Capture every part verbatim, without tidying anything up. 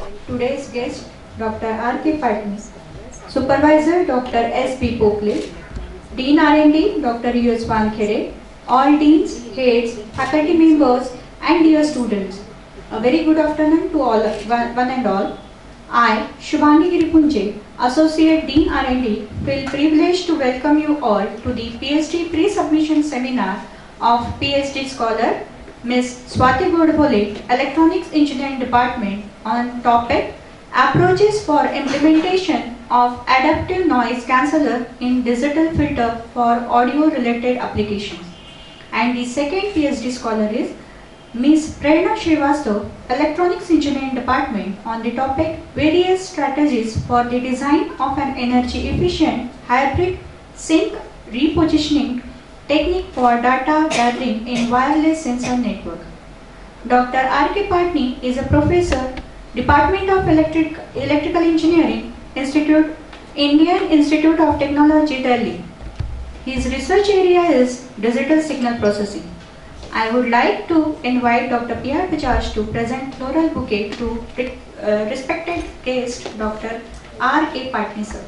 today's guest, Doctor R K Patni, Supervisor Doctor S B Pokle, Dean R and D Doctor U S Wankhede, all deans, heads, faculty members and dear students. A very good afternoon to all, one, one and all. I, Shubhani Giripunje, Associate Dean R and D, feel privileged to welcome you all to the PhD pre-submission seminar of PhD scholar Miz Swati Godbole, Electronics Engineering Department, on topic Approaches for Implementation of Adaptive Noise Canceller in Digital Filter for Audio Related Applications. And the second PhD scholar is Miz Prerna Srivastava, Electronics Engineering Department, on the topic Various Strategies for the Design of an Energy Efficient Hybrid Sync Repositioning Technique for Data Gathering in Wireless Sensor Network. Doctor R K Patni is a professor, Department of Electric, Electrical Engineering, Institute, Indian Institute of Technology, Delhi. His research area is digital signal processing. I would like to invite Doctor P R Bajaj to present floral bouquet to uh, respected guest Doctor R K Patni sir.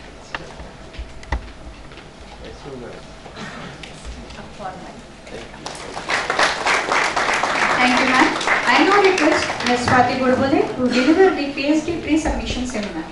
Thank you, ma'am. I now request Miz Swati Godbole to deliver the PhD pre-submission seminar.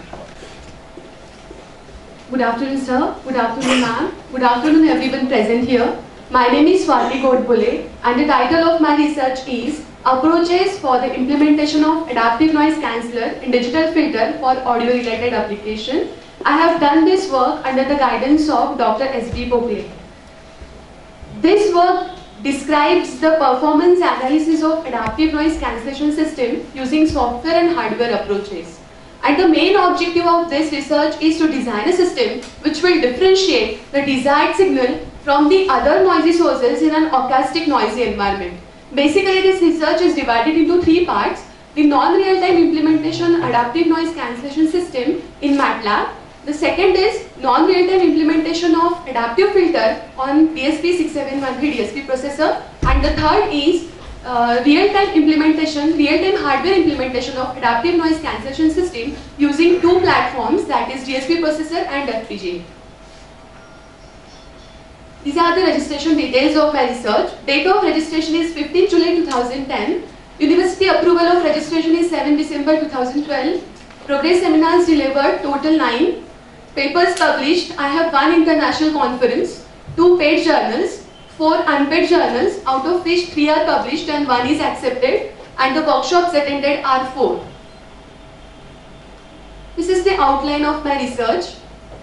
Good afternoon, sir. Good afternoon, ma'am. Good afternoon, everyone present here. My name is Swati Godbole, and the title of my research is Approaches for the Implementation of Adaptive Noise Canceller in Digital Filter for Audio-Related Application. I have done this work under the guidance of Doctor S B Pokle. This work describes the performance analysis of adaptive noise cancellation system using software and hardware approaches. And the main objective of this research is to design a system which will differentiate the desired signal from the other noisy sources in an acoustic noisy environment. Basically, this research is divided into three parts: the non-real-time implementation adaptive noise cancellation system in MATLAB. The second is non-real-time implementation of adaptive filter on D S P six seven one three D S P processor, and the third is uh, real-time implementation, real-time hardware implementation of adaptive noise cancellation system using two platforms, that is D S P processor and F P G A. These are the registration details of my research. Date of registration is fifteenth July two thousand ten. University approval of registration is seventh December two thousand twelve. Progress seminars delivered, total nine. Papers published, I have one international conference, two paid journals, four unpaid journals, out of which three are published and one is accepted, and the workshops attended are four. This is the outline of my research.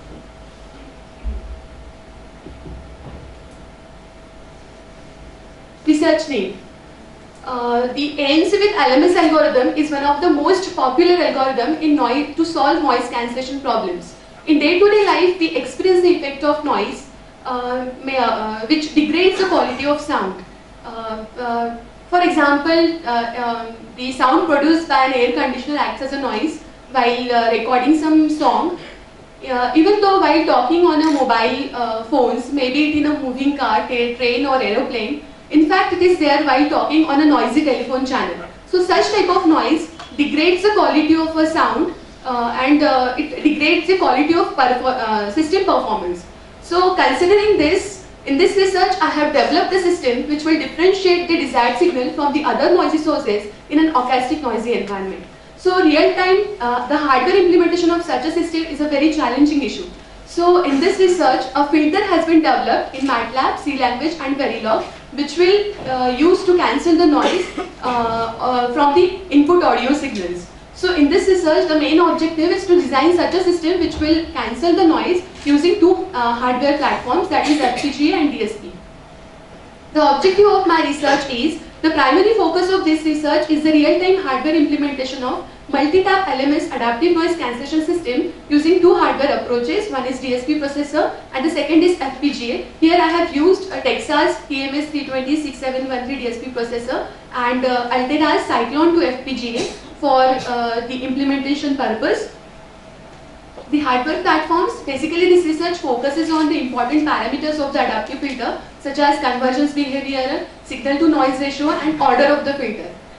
Research name. Uh, the A N C with L M S algorithm is one of the most popular algorithms in noise to solve noise cancellation problems. In day-to-day life, we experience the effect of noise, uh, may, uh, which degrades the quality of sound. Uh, uh, for example, uh, uh, the sound produced by an air conditioner acts as a noise while uh, recording some song. Uh, even though while talking on a mobile uh, phones, maybe it in a moving car, train or aeroplane, in fact it is there while talking on a noisy telephone channel. So such type of noise degrades the quality of a sound uh, and uh, it degrades the quality of uh, system performance. So considering this, in this research I have developed a system which will differentiate the desired signal from the other noisy sources in an acoustic noisy environment. So real time, uh, the hardware implementation of such a system is a very challenging issue. So in this research, a filter has been developed in MATLAB, C language and Verilog, which will uh, use to cancel the noise uh, uh, from the input audio signals. So in this research, the main objective is to design such a system which will cancel the noise using two uh, hardware platforms, that is F P G A and D S P. The objective of my research is, the primary focus of this research is the real-time hardware implementation of multi-tap L M S adaptive noise cancellation system using two hardware approaches. One is D S P processor and the second is F P G A. Here I have used a Texas T M S three twenty six seven one three D S P processor and uh, Altera's Cyclone two F P G A for uh, the implementation purpose. The hardware platforms, basically this research focuses on the important parameters of the adaptive filter such as convergence behavior, signal to noise ratio and order of the filter.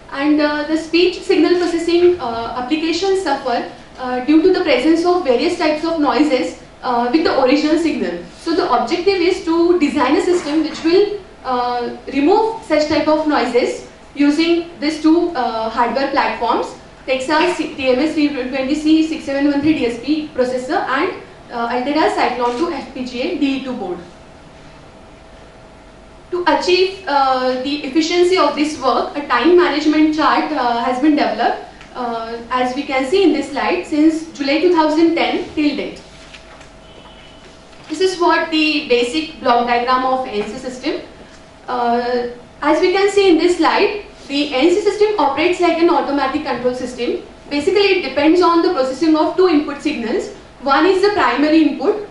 And uh, the speech signal processing uh, applications suffer uh, due to the presence of various types of noises uh, with the original signal. So the objective is to design a system which will uh, remove such type of noises using these two uh, hardware platforms, Texas T M S three twenty C six seven one three D S P processor and uh, Altera Cyclone two F P G A D E two board. To achieve uh, the efficiency of this work, a time management chart uh, has been developed, uh, as we can see in this slide, since July two thousand ten till date. This is what the basic block diagram of A N C system. Uh, as we can see in this slide, the A N C system operates like an automatic control system. Basically, it depends on the processing of two input signals. One is the primary input.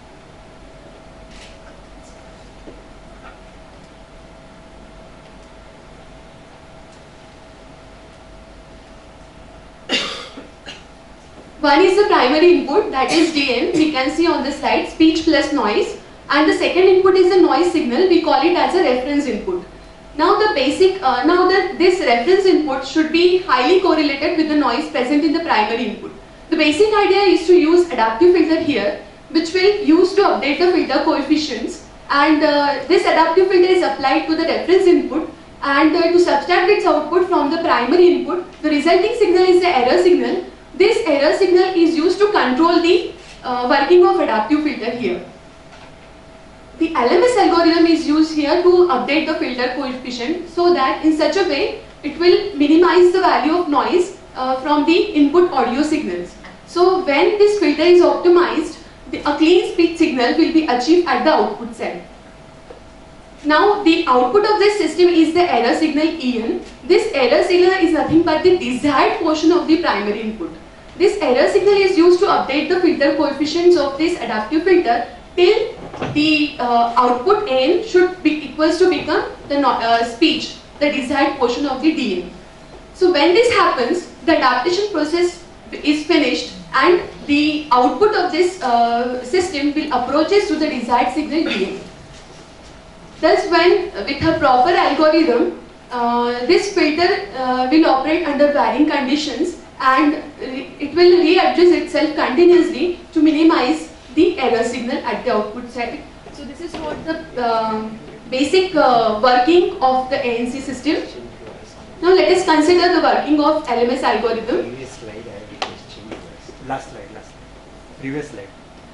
One is the primary input, that is D N, we can see on the slide, speech plus noise, and the second input is the noise signal, we call it as a reference input. Now the basic, uh, now that this reference input should be highly correlated with the noise present in the primary input. The basic idea is to use adaptive filter here, which will use to update the filter coefficients, and uh, this adaptive filter is applied to the reference input, and uh, to subtract its output from the primary input, the resulting signal is the error signal. This error signal is used to control the uh, working of adaptive filter here. The L M S algorithm is used here to update the filter coefficient so that in such a way it will minimize the value of noise uh, from the input audio signals. So when this filter is optimized, the, a clean speech signal will be achieved at the output side. Now the output of this system is the error signal E N. This error signal is nothing but the desired portion of the primary input. This error signal is used to update the filter coefficients of this adaptive filter till the uh, output N should be equals to become the uh, speech, the desired portion of the D N. So when this happens, the adaptation process is finished and the output of this uh, system will approaches to the desired signal D N. Thus, when with a proper algorithm, uh, this filter uh, will operate under varying conditions and it will readjust itself continuously to minimize the error signal at the output side. So this is what the uh, basic uh, working of the A N C system. Now let us consider the working of L M S algorithm. Previous slide, I have a question. Last slide, last slide. Previous slide.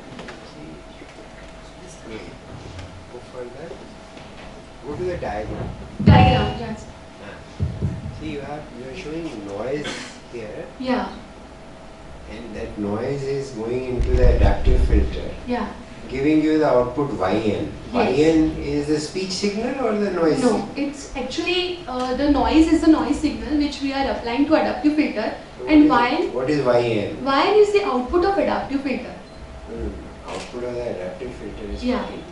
Go further. Go to the diagram. Diagram, yes. See, you have you are showing noise here, Yeah, and that noise is going into the adaptive filter, yeah. giving you the output Y N. Yes. Y N is the speech signal or the noise No, signal? it's actually uh, the noise is the noise signal which we are applying to adaptive filter, So and what Y is- N, What is Y N? Y N is the output of adaptive filter. Hmm. Output of the adaptive filter is Yeah. fine.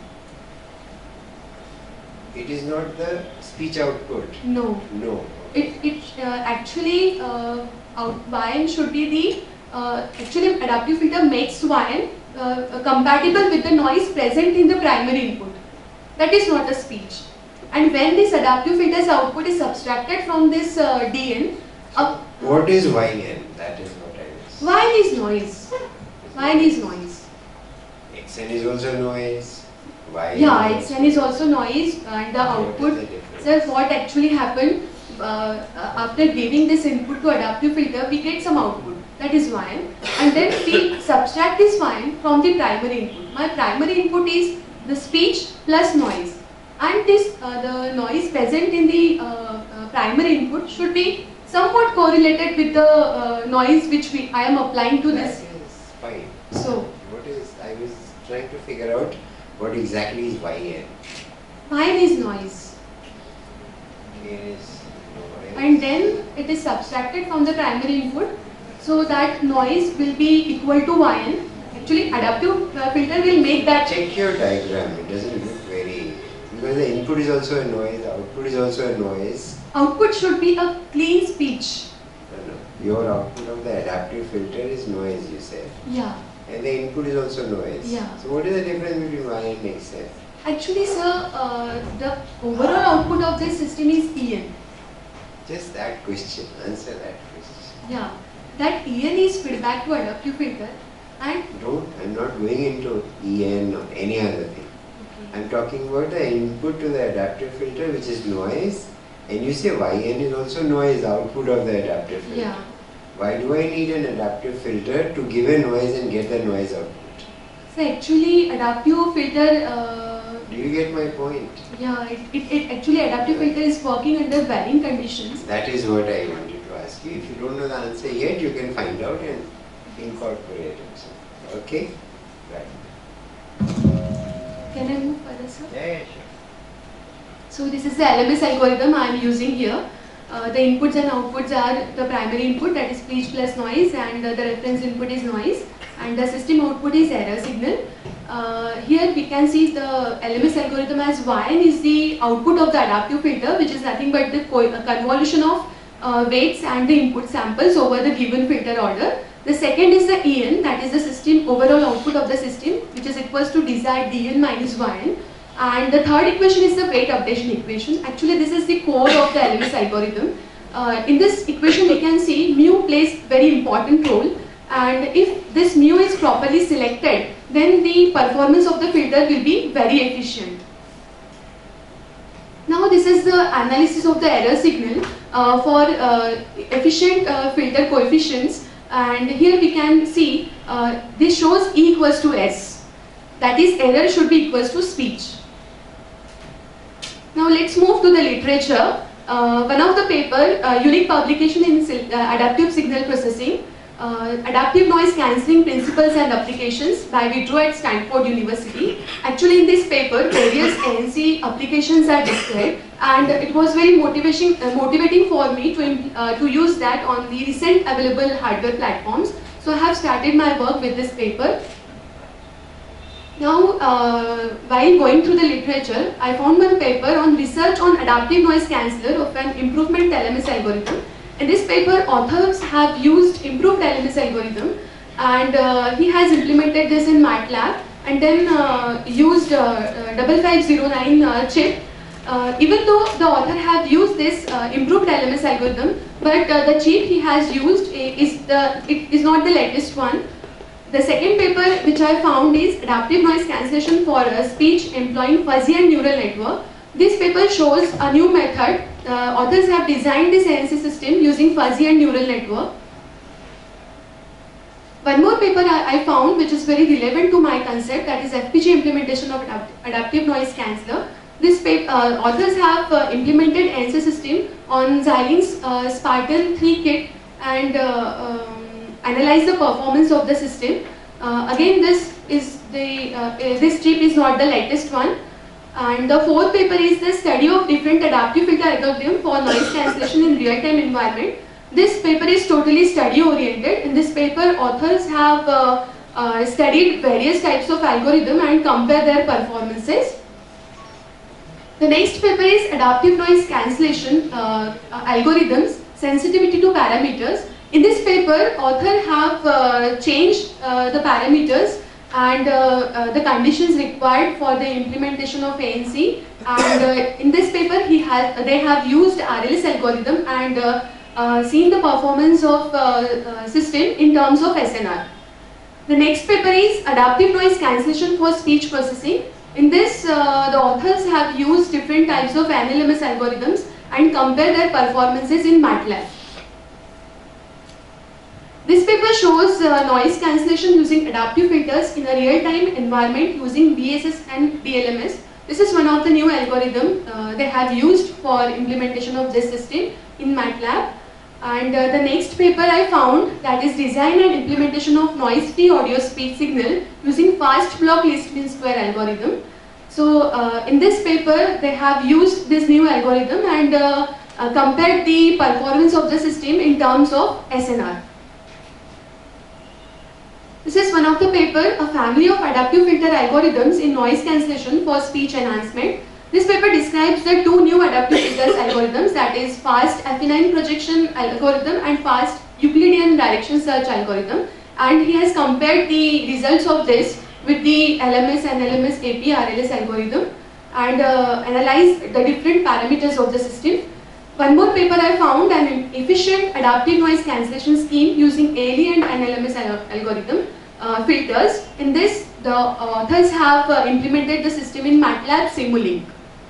It is not the speech output. No, No. it it uh, actually uh, out Y N should be the uh, actually adaptive filter makes Y N uh, compatible with the noise present in the primary input. That is not a speech. And when this adaptive filter's output is subtracted from this uh, D N, uh, What is Y N? That is what I was. Y N is noise. Y N is noise. X N is also noise. Y N Yeah, is X N is also noise, and the What is output. the difference? So what actually happened uh, uh, after giving this input to adaptive filter, we get some output, that is Y N, and then we subtract this Y N from the primary input. My primary input is the speech plus noise, and this uh, the noise present in the uh, uh, primary input should be somewhat correlated with the uh, noise which we I am applying to this. That is fine. So What is, I was trying to figure out what exactly is Y N. Y N is noise, K N is noise. and then it is subtracted from the primary input, so that noise will be equal to Y N. Actually, adaptive uh, filter will make that. Check your diagram, it doesn't look very, because the input is also a noise, the output is also a noise. Output should be a clean speech. No, no. Your output of the adaptive filter is noise, you said. Yeah. And the input is also noise. Yeah. So what is the difference between Y and X N? Actually, sir, uh, the overall output of this system is E N. Just that question, answer that question. Yeah, that E N is feedback to adaptive filter and Don't, I'm not going into E N or any other thing. okay. I'm talking about the input to the adaptive filter, which is noise, and you say Y N is also noise, output of the adaptive filter. Yeah. Why do I need an adaptive filter to give a noise and get the noise output? So actually adaptive filter, uh, Do you get my point? yeah, it, it, it actually adaptive filter is working under varying conditions. That is what I wanted to ask you. If you don't know the answer yet, you can find out and incorporate it. So, okay? Right. Can I move further, sir? Yeah, yeah, sure. So this is the L M S algorithm I am using here. Uh, the inputs and outputs are the primary input, that is speech plus noise, and uh, the reference input is noise, and the system output is error signal. Uh, here we can see the L M S algorithm as Y N is the output of the adaptive filter, which is nothing but the co uh, convolution of uh, weights and the input samples over the given filter order. The second is the E N, that is the system overall output of the system, which is equals to desired D N minus Y N. And the third equation is the weight updation equation. Actually, this is the core of the L M S algorithm. Uh, in this equation, we can see mu plays very important role. And if this mu is properly selected, then the performance of the filter will be very efficient. Now, this is the analysis of the error signal uh, for uh, efficient uh, filter coefficients. And here we can see uh, this shows E equals to S. That is, error should be equals to speech. Now let's move to the literature. Uh, one of the paper, uh, unique publication in uh, adaptive signal processing, uh, adaptive noise cancelling principles and applications by Vidro at Stanford University. Actually in this paper, various A N C applications are described, and it was very motivation, uh, motivating for me to, uh, to use that on the recent available hardware platforms. So I have started my work with this paper. Now, uh, while going through the literature, I found one paper on research on adaptive noise canceller of an improvement L M S algorithm. In this paper, authors have used improved L M S algorithm, and uh, he has implemented this in MATLAB and then uh, used uh, uh, five five zero nine uh, chip. Uh, even though the author have used this uh, improved L M S algorithm, but uh, the chip he has used is the it is not the latest one. The second paper which I found is adaptive noise cancellation for uh, speech employing fuzzy and neural network. This paper shows a new method. Uh, authors have designed this A N C system using fuzzy and neural network. One more paper I, I found which is very relevant to my concept, that is F P G implementation of adapt adaptive noise canceller. This paper, uh, authors have uh, implemented A N C system on Xilinx uh, Spartan three kit and uh, um, analyze the performance of the system. Uh, again, this is the uh, this chip is not the latest one. And the fourth paper is the study of different adaptive filter algorithm for noise cancellation in real-time environment. This paper is totally study-oriented. In this paper, authors have uh, uh, studied various types of algorithm and compare their performances. The next paper is adaptive noise cancellation uh, uh, algorithms, sensitivity to parameters. In this paper, author have uh, changed uh, the parameters and uh, uh, the conditions required for the implementation of A N C. And uh, in this paper, he has they have used R L S algorithm and uh, uh, seen the performance of uh, uh, system in terms of S N R. The next paper is adaptive noise cancellation for speech processing. In this, uh, the authors have used different types of N L M S algorithms and compare their performances in MATLAB. This paper shows uh, noise cancellation using adaptive filters in a real-time environment using B S S and D L M S. This is one of the new algorithms uh, they have used for implementation of this system in MATLAB. And uh, the next paper I found, that is design and implementation of noise-free audio speech signal using fast block least mean square algorithm. So uh, in this paper, they have used this new algorithm and uh, uh, compared the performance of the system in terms of S N R. This is one of the paper, a family of adaptive filter algorithms in noise cancellation for speech enhancement. This paper describes the two new adaptive filters algorithms, that is fast F E nine projection algorithm and fast Euclidean direction search algorithm. And he has compared the results of this with the L M S and L M S A P R L S algorithm and uh, analyzed the different parameters of the system. One more paper I found an efficient adaptive noise cancellation scheme using A L E and N L M S al- algorithm uh, filters. In this, the authors have uh, implemented the system in MATLAB Simulink.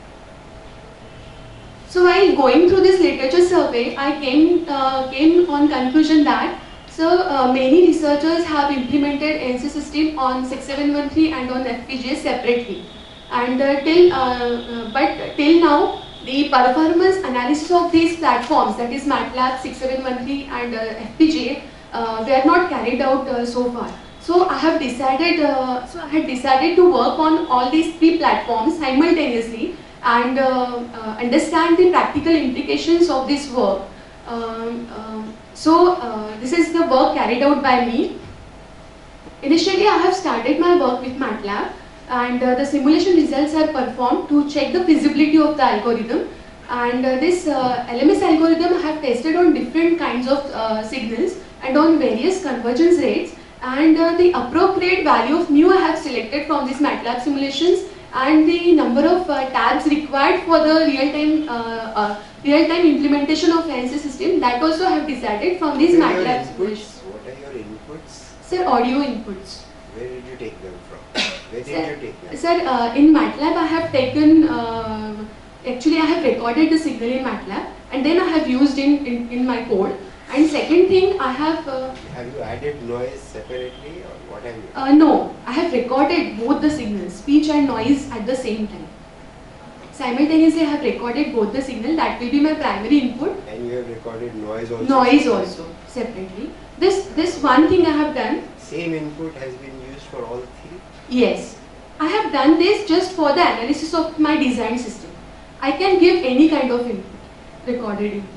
So while going through this literature survey, I came uh, came on conclusion that so uh, many researchers have implemented N C system on six seven one three and on F P G A separately, and uh, till uh, uh, but till now the performance analysis of these platforms, that is MATLAB six seven one three and uh, F P G A, uh, were not carried out uh, so far. So I have decided, uh, so I had decided to work on all these three platforms simultaneously and uh, uh, understand the practical implications of this work. Um, um, so uh, this is the work carried out by me. Initially, I have started my work with MATLAB, and uh, the simulation results are performed to check the feasibility of the algorithm. And uh, this uh, L M S algorithm I have tested on different kinds of uh, signals and on various convergence rates. And uh, the appropriate value of mu I have selected from these MATLAB simulations, and the number of uh, tabs required for the real-time uh, uh, real-time implementation of N C system, that also I have decided from these What are your MATLAB inputs? simulations. What are your inputs? Sir, audio inputs. Where did you take them from? Where did Sir, you take them? Sir, uh, in MATLAB I have taken, uh, actually I have recorded the signal in MATLAB and then I have used in, in, in my code. And second thing, I have, uh, Have you added noise separately or what have you? uh, no, I have recorded both the signals, speech and noise at the same time. Simultaneously I have recorded both the signal, that will be my primary input. And you have recorded noise also? Noise also, separately. This, this one thing I have done. Same input has been used for all three? Yes. I have done this just for the analysis of my design system. I can give any kind of input, recorded input.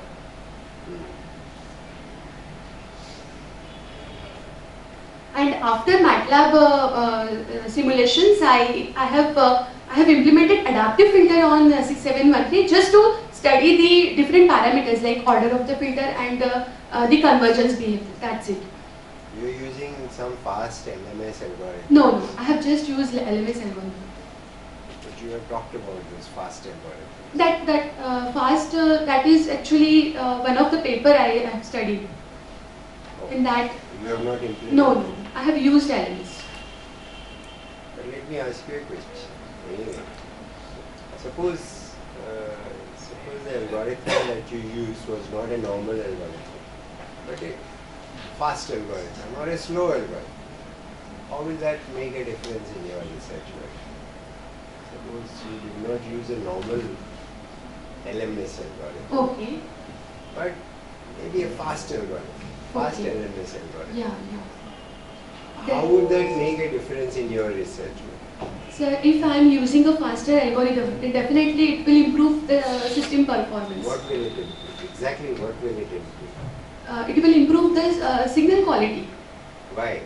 And after MATLAB uh, uh, simulations, I, I have uh, I have implemented adaptive filter on uh, six seven one three just to study the different parameters like order of the filter and uh, uh, the convergence behavior. That's it. You are using some fast L M S algorithm. No, no, I have just used L M S algorithm. But you have talked about this fast algorithm. That that uh, fast uh, that is actually uh, one of the paper I have studied. In that, You have not implemented? no, no, I have used L M S. But let me ask you a question. Anyway, suppose, uh, suppose the algorithm that you used was not a normal algorithm, but a fast algorithm or a slow algorithm. How will that make a difference in your research work? Suppose you did not use a normal L M S algorithm, Okay. but maybe a fast algorithm, fast Okay. L M S algorithm. Yeah, yeah. How would that make a difference in your research work? So if I am using a faster algorithm, then definitely it will improve the uh, system performance. What will it improve? Exactly what will it improve? Uh, it will improve the uh, signal quality. Why?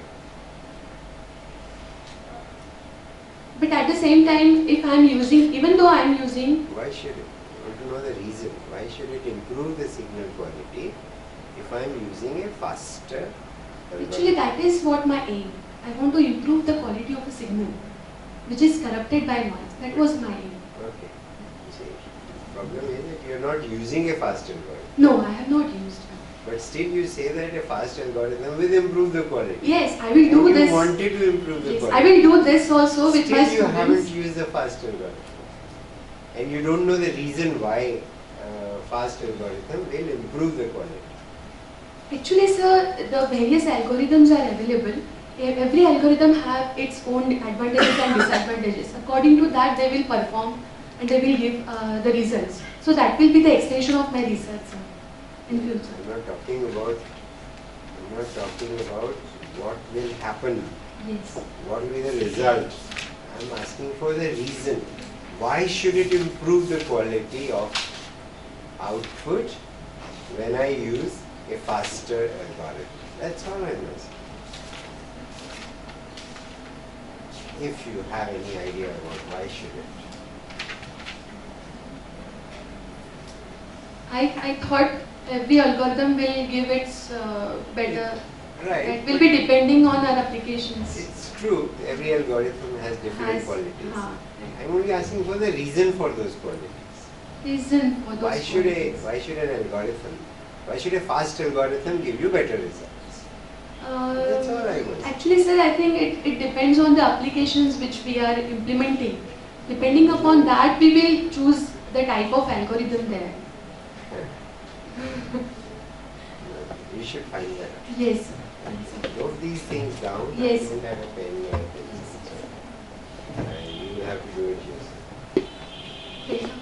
But at the same time, if I am using, even though I am using, Why should it? I want to know the reason. Why should it improve the signal quality if I am using a faster algorithm? actually that is what my aim. I want to improve the quality of a signal, which is corrupted by noise. That was my aim. Okay. See, the problem is that you are not using a fast algorithm. No, I have not used. But still you say that a fast algorithm will improve the quality. Yes, I will And do you this. wanted to improve the Yes, quality. I will do this also with Still my you haven't students. used the fast algorithm. And you don't know the reason why uh, fast algorithm will improve the quality. Actually, sir, the various algorithms are available. E- Every algorithm have its own advantages and disadvantages. According to that, they will perform and they will give uh, the results. So that will be the extension of my research, sir, in future. I'm not talking about I'm not talking about what will happen, Yes. what will be the result. I'm asking for the reason. Why should it improve the quality of output when I use a faster algorithm? That's all I'm asking. If you have any idea about why should it. I, I thought every algorithm will give its uh, better. Right. It will be depending on our applications. It's true, every algorithm has different Has- qualities. हाँ. I'm only asking for the reason for those qualities. reason for those Why should a qualities. why should an algorithm, why should a fast algorithm give you better results? Uh, That's all I was. Actually, sir, I think it, it depends on the applications which we are implementing. Depending upon that, we will choose the type of algorithm there. You should find that out. Yes, sir. Yes, sir. Note these things down. Yes. I don't have a pen or a pencil. And you will have to do it yourself. Yes, sir.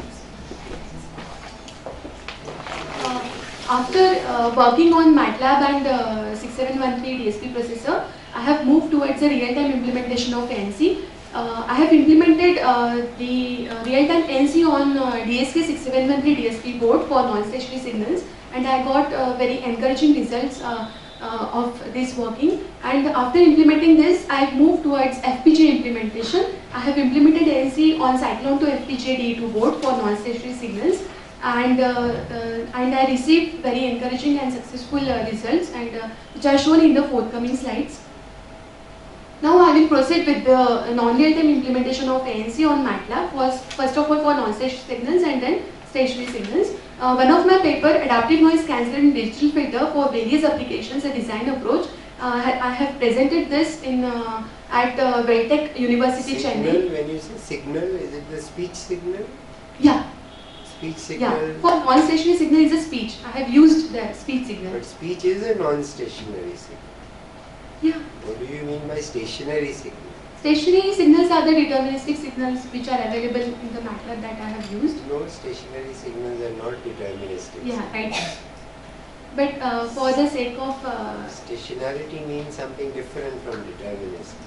Uh, After uh, working on MATLAB and uh, six seven one three D S P processor, I have moved towards a real-time implementation of A N S I. Uh, I have implemented uh, the uh, real-time A N S I on uh, D S K six seven one three D S P board for non-stationary signals, and I got uh, very encouraging results uh, uh, of this working. And after implementing this, I have moved towards F P G A implementation. I have implemented A N S I on Cyclone to F P G A D E two board for non-stationary signals. And, uh, uh, and I received very encouraging and successful uh, results, and uh, which are shown in the forthcoming slides. Now I will proceed with the non-real-time implementation of A N S I on MATLAB. Was first of all for non-stationary signals and then stationary signals. Uh, one of my paper, Adaptive Noise Cancellation Digital Filter for Various Applications, a Design Approach. Uh, I have presented this in uh, at uh, Veltech University, Signal, Chennai. when you say signal, is it the speech signal? Yeah. Speech signal. Yeah, for non-stationary signal is a speech. I have used the speech signal. But speech is a non-stationary signal. Yeah. What do you mean by stationary signal? Stationary signals are the deterministic signals which are available in the MATLAB that I have used. No, stationary signals are not deterministic. Yeah, right. But uh, for the sake of... Uh, Stationarity means something different from deterministic.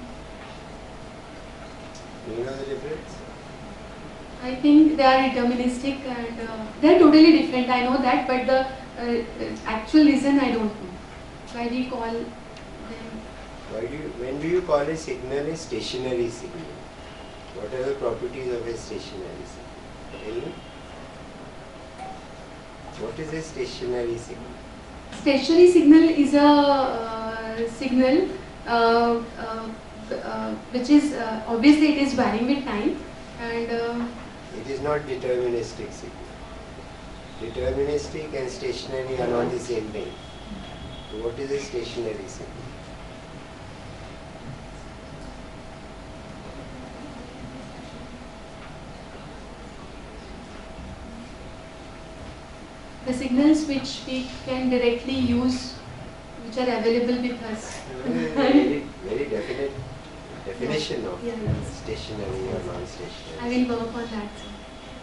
Do you know the difference? I think they are deterministic and uh, they are totally different. I know that, but the uh, actual reason I don't know. Why we call them... Why do you, when do you call a signal a stationary signal? What are the properties of a stationary signal? Tell me. What is a stationary signal? Stationary signal is a uh, signal uh, uh, uh, which is, uh, obviously it is varying with time, and uh, It is not deterministic signal. Deterministic and stationary are not the same thing. So what is a stationary signal? the signals which we can directly use, which are available with us. Very, very definite definition of Yeah. stationary or non-stationary. I will work on that. Sir.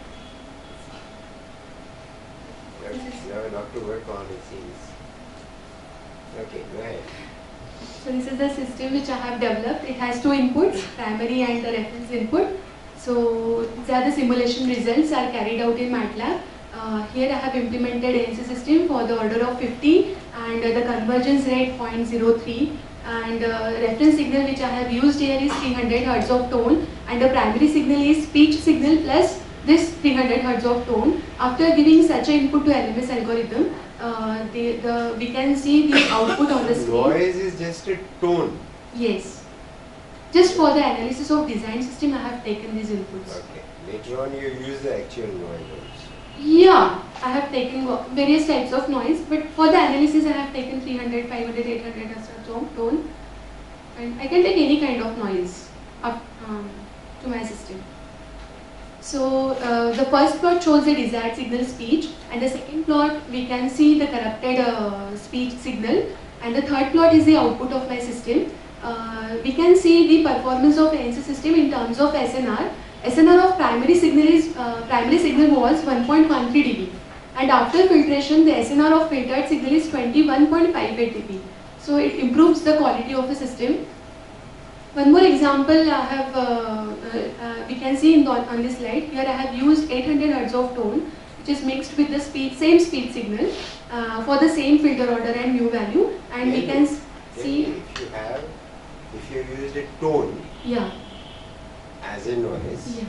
You have- you have a lot to work on, it seems. Okay, go ahead. So this is the system which I have developed. It has two inputs, primary and the reference input. So these are the simulation results are carried out in MATLAB. Uh, here I have implemented A N S I system for the order of fifty and uh, the convergence rate zero point zero three, and uh, reference signal which I have used here is three hundred hertz of tone, and the primary signal is speech signal plus this three hundred hertz of tone. After giving such an input to L M S algorithm, uh, the, the, we can see the output on the screen. Noise is just a tone. Yes. Just for the analysis of design system, I have taken these inputs. Okay. Later on you use the actual noise also. Yeah, I have taken wa- various types of noise, but for the analysis, I have taken three hundred, five hundred, eight hundred as a tone, tone, and I can take any kind of noise up um, to my system. So uh, the first plot shows the desired signal speech, and the second plot we can see the corrupted uh, speech signal, and the third plot is the output of my system. Uh, we can see the performance of A N S I system in terms of S N R. S N R of primary signal is uh, primary signal was one point one three D B, and after filtration the S N R of filtered signal is twenty-one point five eight D B. So it improves the quality of the system. One more example I have, uh, uh, uh, we can see in the, on this slide. Here I have used eight hundred hertz of tone, which is mixed with the speed, same speed signal uh, for the same filter order and mu value, and we can s- see. If you have, if you used a tone Yeah. as a noise, Yeah.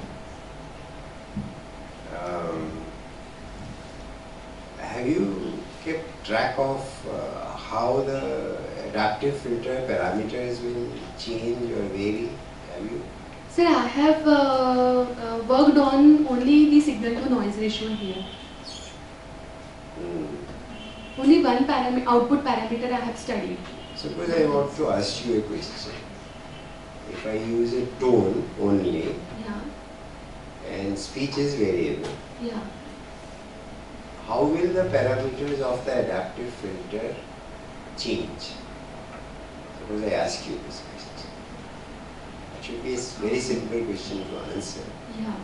um, have you kept track of uh, how the adaptive filter parameters will change or vary? Have you? Sir, I have uh, uh, worked on only the signal to noise ratio here. Hmm. Only one param output parameter I have studied. Suppose I want to ask you a question. If I use a tone only Yeah, and speech is variable, yeah. how will the parameters of the adaptive filter change? Suppose I ask you this question. It should be a s- very simple question to answer. Yeah.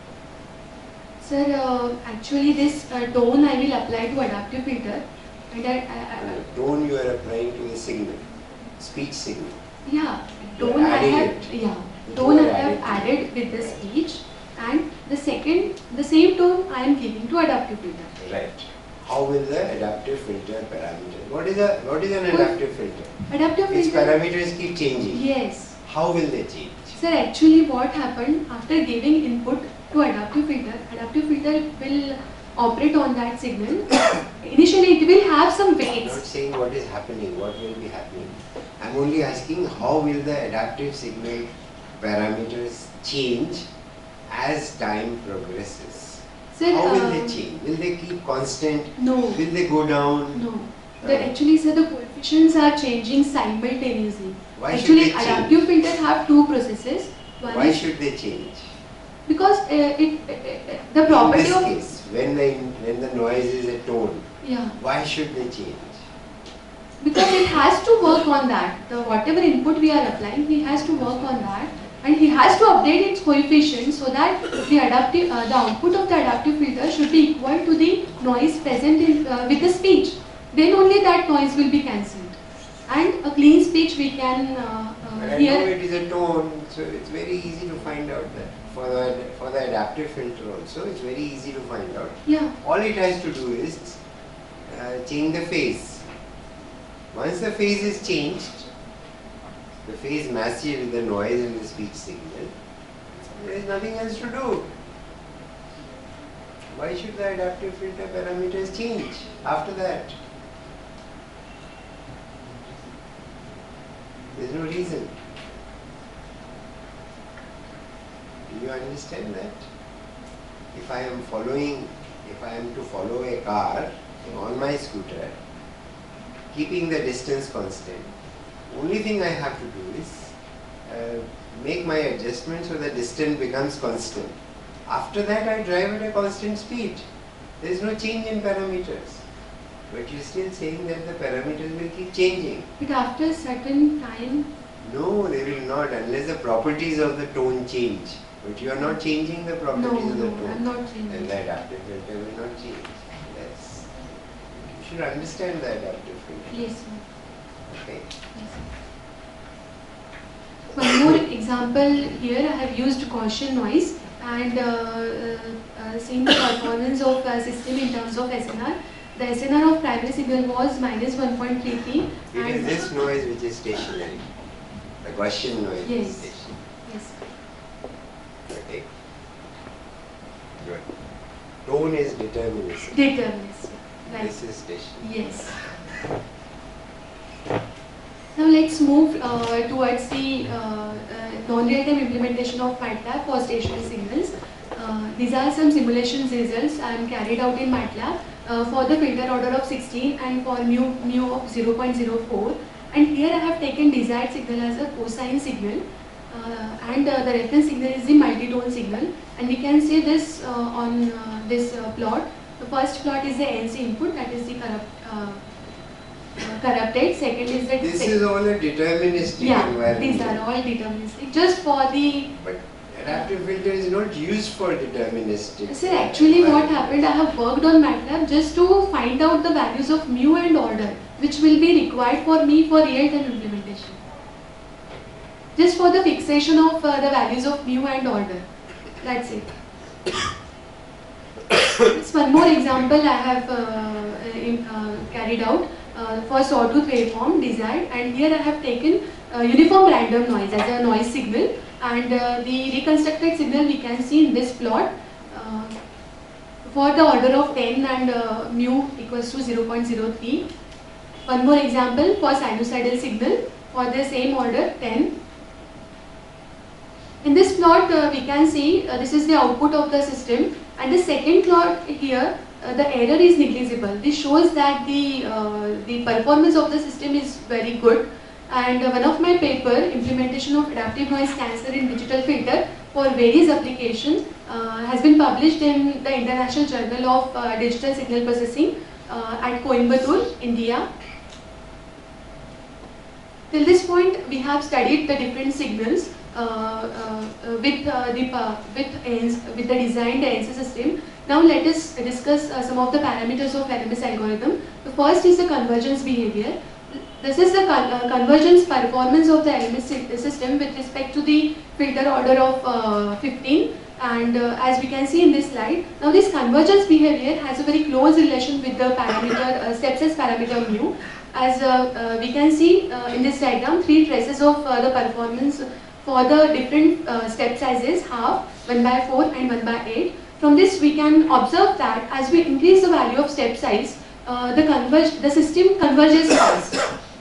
Sir, uh, actually this uh, tone I will apply to adaptive filter. And I, I, I, And the tone you are applying to the signal, speech signal. yeah, You are tone I adding have, it. yeah, You tone I are have adding added with the speech, and the second, the same tone I am giving to adaptive filter. Right. How will the adaptive filter parameter? What is a what is an Well, adaptive filter? Adaptive Its filter. parameters keep changing. Yes. How will they change? Sir, actually what happened after giving input to adaptive filter, adaptive filter will operate on that signal. Initially it will have some I'm not weights. saying what is happening, what will be happening. I'm only asking how will the adaptive signal parameters change as time progresses. Sir, How will uh, they change? Will they keep constant? No. Will they go down? No. The, actually, sir, the coefficients are changing simultaneously. Why should actually, they change? adaptive filters have two processes. One Why is should they change? because uh, it, uh, uh, the property In this of case, when the when the noise is a tone, yeah, why should they change? because it has to work on that. The whatever input we are applying, he has to work on that, and he has to update its coefficient so that the adaptive uh, the output of the adaptive filter should be equal to the noise present in, uh, with the speech. Then only that noise will be cancelled, and a clean speech we can uh, But uh, I know hear. it is a tone, so it's very easy to find out that. For the, for the adaptive filter also, it's very easy to find out. Yeah, All it has to do is uh, change the phase. Once the phase is changed, the phase matches with the noise in the speech signal, there is nothing else to do. Why should the adaptive filter parameters change after that? There is no reason. Do you understand that? If I am following, if I am to follow a car on my scooter, keeping the distance constant, only thing I have to do is uh, make my adjustment so the distance becomes constant. After that I drive at a constant speed. There is no change in parameters. But you are still saying that the parameters will keep changing. but after a certain time, No, they will not unless the properties of the tone change. But you are not changing the properties no, of the no, tone. I'm not And changing. the adaptive filter will not change. Yes. You should understand the adaptive filter. Yes, sir. Okay. Yes, sir. One more example here, I have used Gaussian noise and uh, uh, uh, seen the performance of uh, system in terms of S N R. The S N R of primary signal was minus one point three three. It is this noise which is stationary. The Gaussian noise Yes. is stationary. Yes. Okay. Good. Tone is deterministic. Deterministic. Right. This is stationary. Yes. Now let's move uh, towards the uh, uh, non-real-time implementation of MATLAB for stationary signals. Uh, these are some simulations results I am carried out in MATLAB uh, for the filter order of sixteen and for mu, mu of zero point zero four. And here I have taken desired signal as a cosine signal uh, and uh, the reference signal is the multi-tone signal. And we can see this uh, on uh, this uh, plot. The first plot is the N C input, that is the corrupt, uh, uh, corrupted. Second is the This sec- is all a deterministic yeah, environment. these are all deterministic. Just for the But adaptive filter is not used for deterministic. sir, actually what environment. happened, I have worked on MATLAB just to find out the values of mu and order, which will be required for me for real-time implementation. Just for the fixation of uh, the values of mu and order. That's it. Just one more example I have uh, in, uh, carried out uh, for sawtooth waveform desired, and here I have taken uh, uniform random noise as a noise signal, and uh, the reconstructed signal we can see in this plot uh, for the order of ten and uh, mu equals to zero point zero three. One more example for sinusoidal signal for the same order ten. In this plot plot uh, we can see uh, this is the output of the system, and the second plot here uh, the error is negligible. This shows that the uh, the performance of the system is very good. And uh, one of my paper, implementation of adaptive noise cancer in digital filter for various applications, uh, has been published in the International Journal of uh, Digital Signal Processing uh, at Coimbatore, India. Till this point, we have studied the different signals uh, uh, with uh, the uh, with A N S, with the designed A N S system. Now let us discuss uh, some of the parameters of L M S algorithm. The first is the convergence behavior. This is the con uh, convergence performance of the L M S system with respect to the filter order of uh, fifteen, and uh, as we can see in this slide, now this convergence behavior has a very close relation with the parameter uh, step size parameter mu. As uh, uh, we can see uh, in this diagram, three traces of uh, the performance for the different uh, step sizes, half, one by four and one by eight. From this we can observe that as we increase the value of step size, uh, the converge the system converges fast.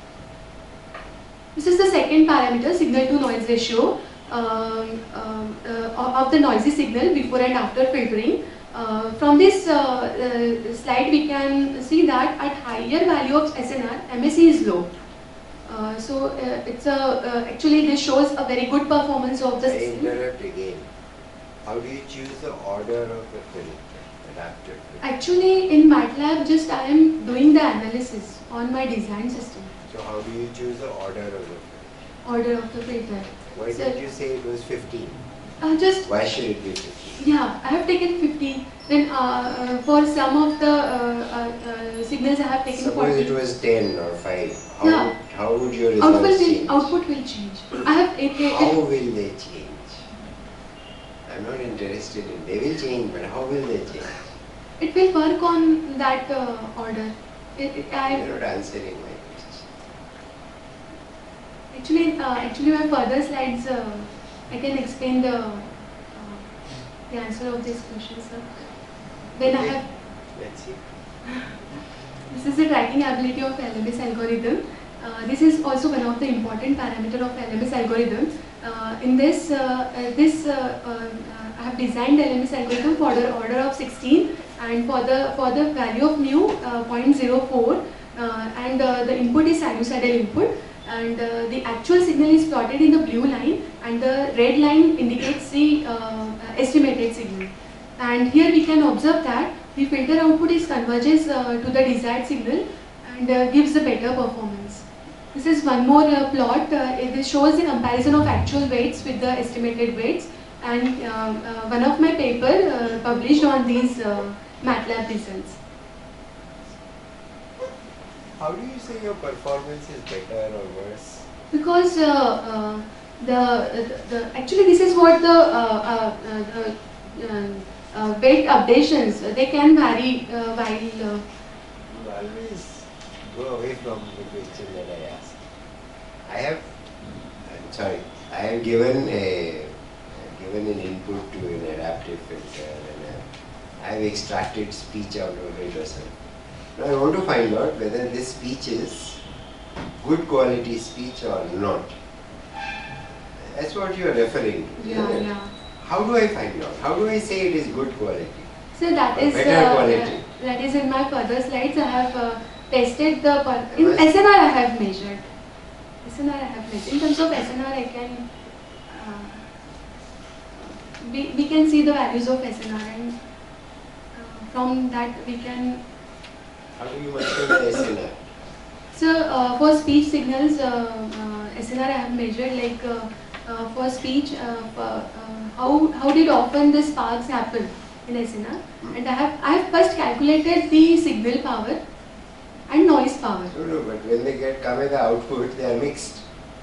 This is the second parameter, signal to noise ratio um, um, uh, of the noisy signal before and after filtering. Uh, from this uh, uh, slide we can see that at higher value of S N R, M A C is low. Uh, so uh, it's a uh, actually this shows a very good performance of the I system. interrupt again. How do you choose the order of the filter, adaptive filter? Actually in MATLAB just I am doing the analysis on my design system. So how do you choose the order of the filter? Order of the filter. Why So- did you say it was fifteen? Uh, just Why should it be fifteen? Yeah, I have taken fifty. Then uh, uh, for some of the uh, uh, uh, signals I have taken Suppose forty. it was ten or five. How, Yeah. would, how would your Output results will, change? output will change. I have it, it, How it, will they change? I'm not interested in. They will change, but how will they change? it will work on that uh, order. It, it, I, You're not answering my question. actually, uh, actually, my further slides uh, I can explain the uh, the answer of this question, sir. Then I Okay. have. Let's see. This is the tracking ability of L M S algorithm. Uh, this is also one of the important parameter of L M S algorithm. Uh, in this, uh, uh, this uh, uh, I have designed L M S algorithm for the order of sixteen, and for the for the value of mu uh, zero point zero four, uh, and uh, the input is sinusoidal input, and uh, the actual signal is plotted in the blue line, and the red line indicates the uh, estimated signal. And here we can observe that the filter output is converges uh, to the desired signal and uh, gives a better performance. This is one more uh, plot. Uh, it shows the comparison of actual weights with the estimated weights, and uh, uh, one of my paper uh, published on these uh, MATLAB results. How do you say your performance is better or worse? Because uh, uh, the, the, the actually this is what the uh, uh, uh, uh, uh, weight updations uh, they can vary uh, while uh, You always go away from the question that I asked. I have, I'm sorry, I have given a I've given an input to an adaptive filter, and I have extracted speech out of it or something. Now I want to find out whether this speech is good quality speech or not. That's what you are referring to, yeah isn't it? yeah. How do I find out? How do I say it is good quality? So that Or is better uh, quality. that is in my further slides. I have uh, tested the per in Was- S N R I have measured. S N R I have measured. In terms of S N R I can uh, we we can see the values of S N R, and uh, from that we can. How do you measure the S N R? So uh, for speech signals, uh, uh, S N R I have measured like uh, uh, for speech, uh, for, uh, how how did often the sparks happen in S N R, and I have I have first calculated the signal power and noise power. No, no, but when they get come as the output, they are mixed.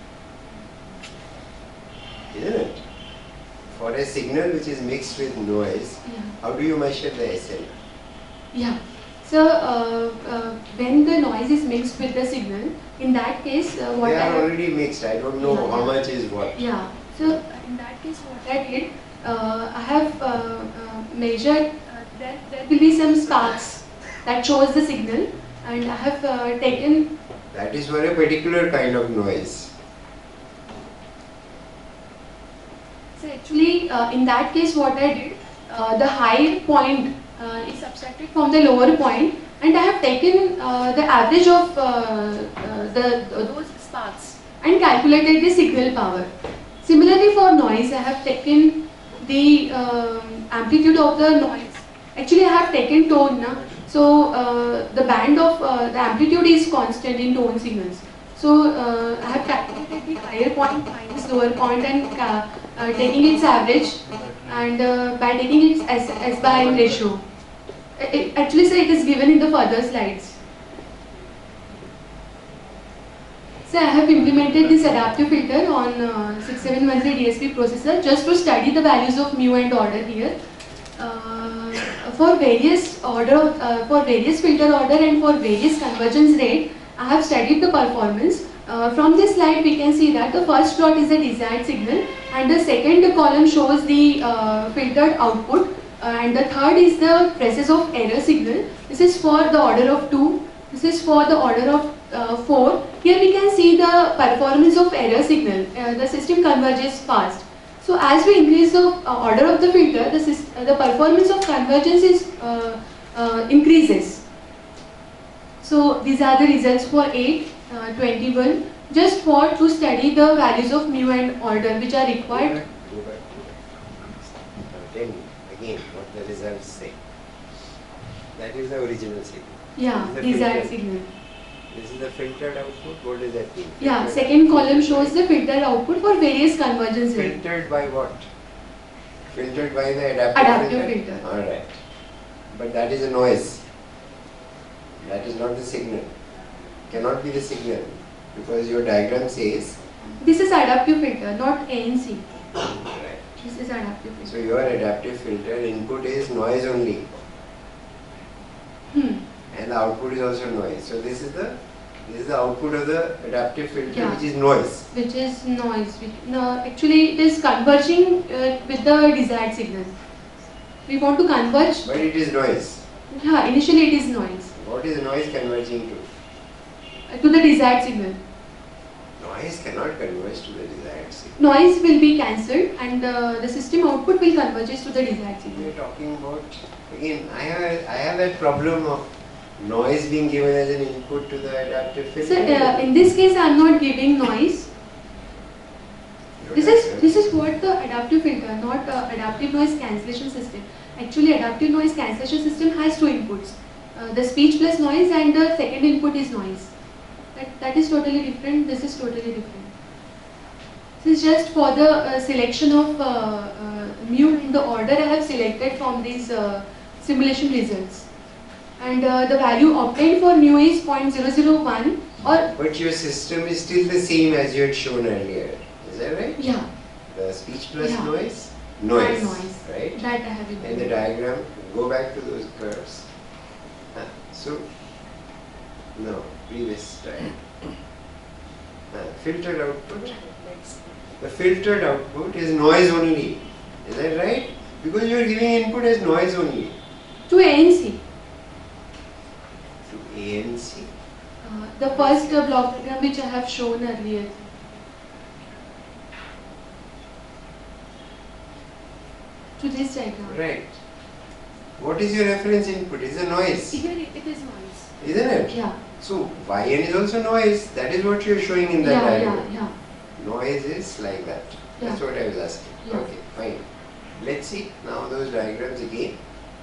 Isn't it? For a signal which is mixed with noise, Yeah. how do you measure the S N R? Yeah. So uh, uh, when the noise is mixed with the signal, in that case, uh, what They I are have, already mixed. I don't know Yeah, how yeah. much is what. yeah. So in that case, what I did, uh, I have uh, uh, measured. Uh, there there will be some sparks that shows the signal, and I have uh, taken. That is for a particular kind of noise. So actually, uh, in that case, what I did, uh, the high point uh, is subtracted from the lower point, and I have taken uh, the average of uh, uh, the those sparks and calculated the signal power. Similarly, for noise, I have taken the um, amplitude of the noise. Actually, I have taken tone, na? So uh, the band of uh, the amplitude is constant in tone signals. So uh, I have calculated the higher point minus lower point and uh, uh, taking its average, and uh, by taking its S, S by N ratio. It, actually, sir, it is given in the further slides. So I have implemented this adaptive filter on uh, six seven one three D S P processor just to study the values of mu and order here. Uh, for various order, uh, for various filter order and for various convergence rate, I have studied the performance. Uh, from this slide, we can see that the first plot is the desired signal, and the second column shows the uh, filtered output, uh, and the third is the presence of error signal. This is for the order of two. This is for the order of uh, four. Here we can see the performance of error signal. Uh, the system converges fast. So as we increase the uh, order of the filter, the, uh, the performance of convergence is uh, uh, increases. So these are the results for eight, uh, twenty-one, just for to study the values of mu and order which are required. Go back, go back, go back. Now tell me again what the results say. That is the original signal. Yeah, This is the desired filtered- signal. This is the filtered output. What does that mean? Yeah, Filtered second output. column shows the filtered output for various convergence rates. Filtered by what? Filtered by the adaptive, Adaptive filter? filter. Alright. But that is a noise. That is not the signal. Cannot be the signal. Because your diagram says. This is adaptive filter, not A N C. Right. This is adaptive filter. So your adaptive filter input is noise only. Hmm. And the output is also noise. So this is the this is the output of the adaptive filter, Yeah. which is noise. Which is noise. Which, no, actually, it is converging uh, with the desired signal. We want to converge. But it is noise. Yeah, initially it is noise What is noise converging to? uh, to the desired signal. Noise cannot converge to the desired signal. Noise will be cancelled, and uh, the system output will converge to the desired We signal. are talking about, again, I have I have that problem of noise being given as an input to the adaptive filter. So uh, in this case, I am not giving noise. Your This is diagram- this is what the adaptive filter, not uh, adaptive noise cancellation system. Actually, adaptive noise cancellation system has two inputs: uh, the speech plus noise, and the second input is noise. That that is totally different. This is totally different. This is just for the uh, selection of uh, uh, mu in the order I have selected from these uh, simulation results, and uh, the value obtained for mu is zero point zero zero one or But your system is still the same as you had shown earlier. Is that right? yeah, The speech plus Yeah. noise? Noise. and noise. Right? That I have And the implemented. diagram, go back to those curves. Ah, so, no, previous slide. Ah, filtered output. The filtered output is noise only. Is that right? Because you are giving input as noise only. To A N C. To A N C. Uh, the first uh, block diagram which I have shown earlier. To this diagram. Right. What is your reference input? It's a noise. Here it, it is noise. Isn't it? Yeah. So, Y N is also noise. That is what you are showing in that Yeah, diagram. yeah, yeah. Noise is like that. That's Yeah. what I was asking. Yeah. Okay, fine. Let's see now those diagrams again.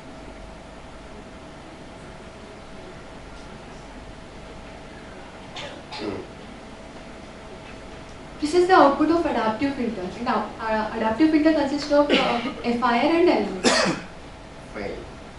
Hmm. This is the output of adaptive filter. And uh, uh, adaptive filter consists of uh, F I R and L M S. Fine.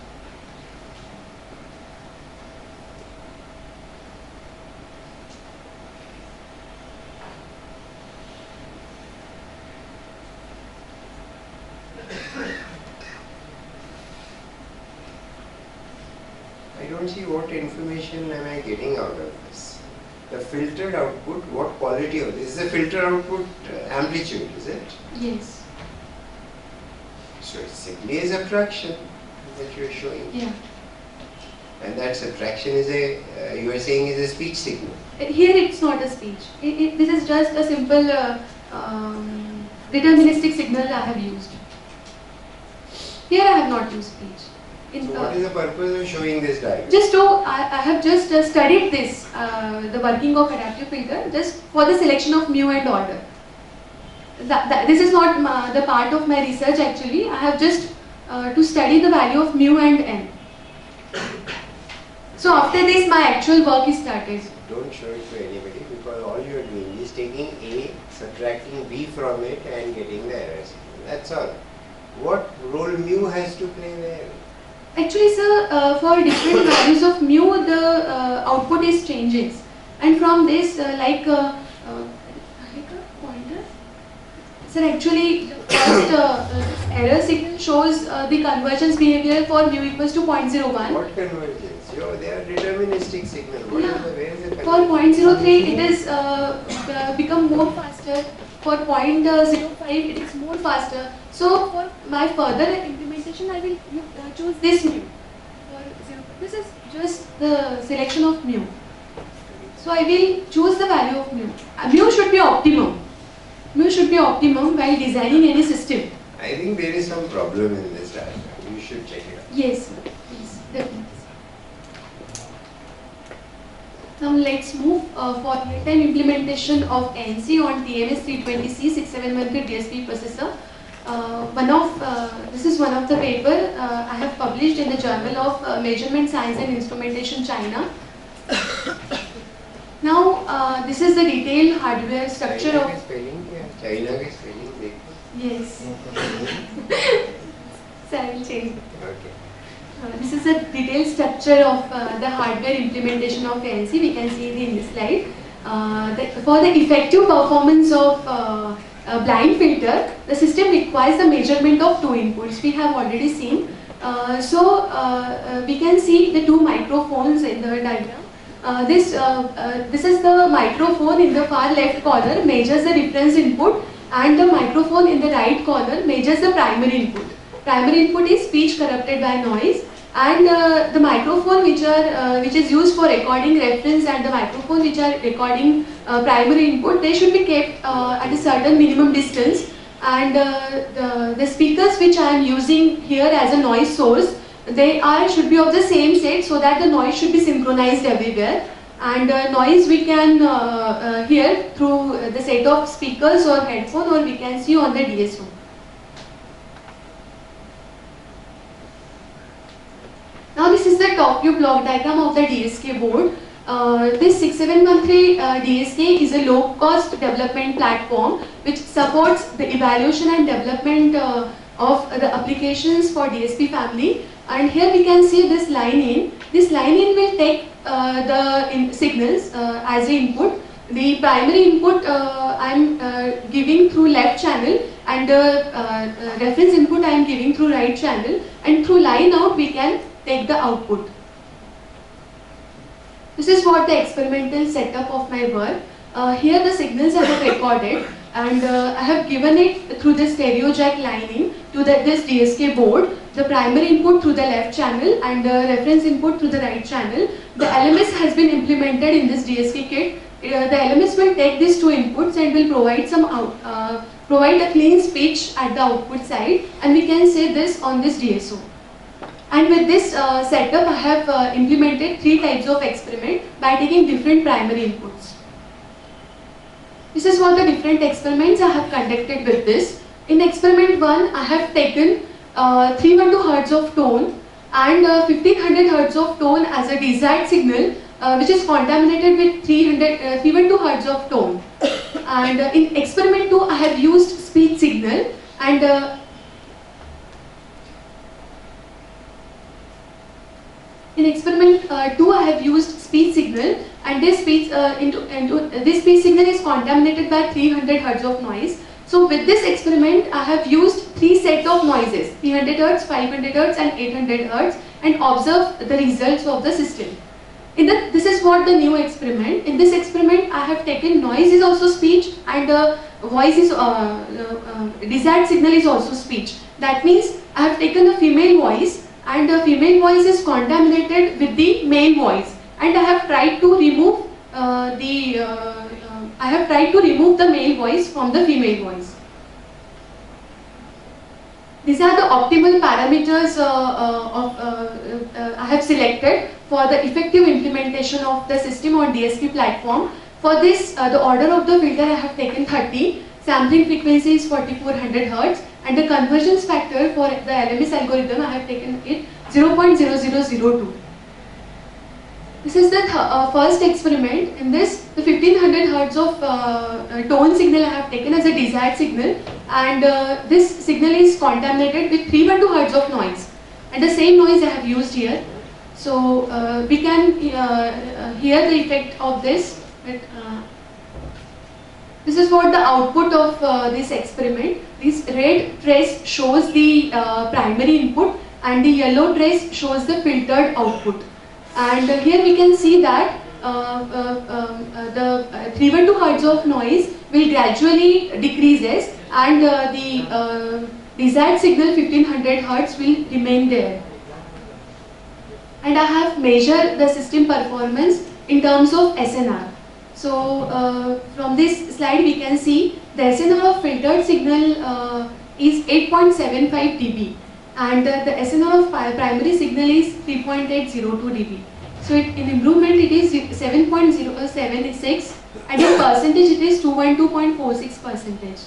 I don't see what information am I getting out of this. The filtered output, what quality of this? This is a filter output uh, amplitude, is it? Yes. So it's simply a subtraction that you are showing. Yeah. And that subtraction is a, uh, you are saying is a speech signal. Uh, Here it's not a speech. It, it, this is just a simple uh, um, deterministic signal I have used. Here I have not used speech. In, So uh, what is the purpose of showing this diagram? Just to, I, I have just uh, studied this, uh, the working of adaptive filter, just for the selection of mu and order. That, that, this is not ma, the part of my research actually. I have just uh, to study the value of mu and n. So after this, my actual work is started. Don't show it to anybody because all you are doing is taking A, subtracting B from it and getting the errors. That's all. What role mu has to play there? Actually, sir, uh, for different values of mu, the uh, output is changing. And from this, uh, like, uh, uh, like a pointer. Sir, actually, the first uh, uh, error signal shows uh, the convergence behavior for mu equals to zero point zero one. What convergence? Yo, they are deterministic signal. What Yeah. is the, where is the For convergence? zero point zero three, it is uh, uh, become more faster. For zero point zero five, it is more faster. So for my further implementation, I will uh, choose this mu. For zero, this is just the selection of mu. So I will choose the value of mu. Uh, mu should be optimum. Mu should be optimum while designing any system. I think there is some problem in this diagram. You should check it out. Yes, sir. Yes, definitely. Now let's move uh, for real-time implementation of A N C on T M S three twenty C six seven one three D S P processor. Uh, one of uh, this is one of the paper uh, I have published in the Journal of uh, Measurement Science and Instrumentation, China. Now uh, this is the detailed hardware structure China of के spelling क्या है? China के spelling देखो. yes. So I will change. Okay. Uh, this is a detailed structure of uh, the hardware implementation of A N C. We can see it in this slide. Uh, the, for the effective performance of uh, a blind filter, the system requires the measurement of two inputs. We have already seen. Uh, so uh, uh, we can see the two microphones in the diagram. Uh, this uh, uh, this is the microphone in the far left corner measures the reference input, and the microphone in the right corner measures the primary input. Primary input is speech corrupted by noise, and uh, the microphone which are uh, which is used for recording reference and the microphone which are recording uh, primary input, they should be kept uh, at a certain minimum distance, and uh, the, the speakers which I am using here as a noise source, they are should be of the same set so that the noise should be synchronized everywhere, and uh, noise we can uh, uh, hear through the set of speakers or headphone, or we can see on the D S O. Now this is the top view block diagram of the D S K board. Uh, this six seven one three uh, D S K is a low cost development platform which supports the evaluation and development uh, of the applications for D S P family. And here we can see this line in. This line in will take uh, the in signals uh, as the input. The primary input uh, I am uh, giving through left channel, and the uh, uh, reference input I am giving through right channel, and through line out we can take the output. This is what the experimental setup of my work. Uh, here the signals I have recorded, and uh, I have given it through the stereo jack lining to the, this D S K board. The primary input through the left channel and the reference input through the right channel. The L M S has been implemented in this D S K kit. Uh, the L M S will take these two inputs and will provide some out, uh, provide a clean speech at the output side, and we can say this on this D S O. And with this uh, setup, I have uh, implemented three types of experiment by taking different primary inputs. This is what the different experiments I have conducted with this. In experiment one, I have taken uh, three hundred twelve hertz of tone and uh, fifteen hundred hertz of tone as a desired signal, uh, which is contaminated with three hundred, uh, three hundred twelve hertz of tone. And uh, in experiment two, I have used speech signal, and uh, in experiment uh, two, I have used speech signal, and this speech uh, into, into uh, this speech signal is contaminated by three hundred hertz of noise. So with this experiment, I have used three sets of noises: three hundred hertz, five hundred hertz, and eight hundred hertz, and observe the results of the system. In the, this is what the new experiment. In this experiment, I have taken noise is also speech, and uh, voice is uh, uh, uh, desired signal is also speech. That means I have taken a female voice, and the female voice is contaminated with the male voice, and I have tried to remove uh, the uh, uh, I have tried to remove the male voice from the female voice. These are the optimal parameters uh, uh, of, uh, uh, I have selected for the effective implementation of the system on D S P platform. For this, uh, the order of the filter I have taken thirty, sampling frequency is forty-four hundred hertz, and the convergence factor for the L M S algorithm I have taken it zero point zero zero zero two. This is the th uh, first experiment. In this, the fifteen hundred hertz of uh, uh, tone signal I have taken as a desired signal, and uh, this signal is contaminated with three hundred twelve hertz of noise, and the same noise I have used here. So uh, we can uh, uh, hear the effect of this. But, uh, this is what the output of uh, this experiment. This red trace shows the uh, primary input, and the yellow trace shows the filtered output. And uh, here we can see that uh, uh, um, uh, the uh, three hundred twelve hertz of noise will gradually decreases, and uh, the uh, desired signal fifteen hundred hertz will remain there. And I have measured the system performance in terms of S N R. So uh, from this slide we can see the S N R of filtered signal uh, is eight point seven five D B, and uh, the S N R of primary signal is three point eight zero two D B. So it, in improvement it is seven point zero seven six, and in percentage it is two hundred twelve point four six percentage.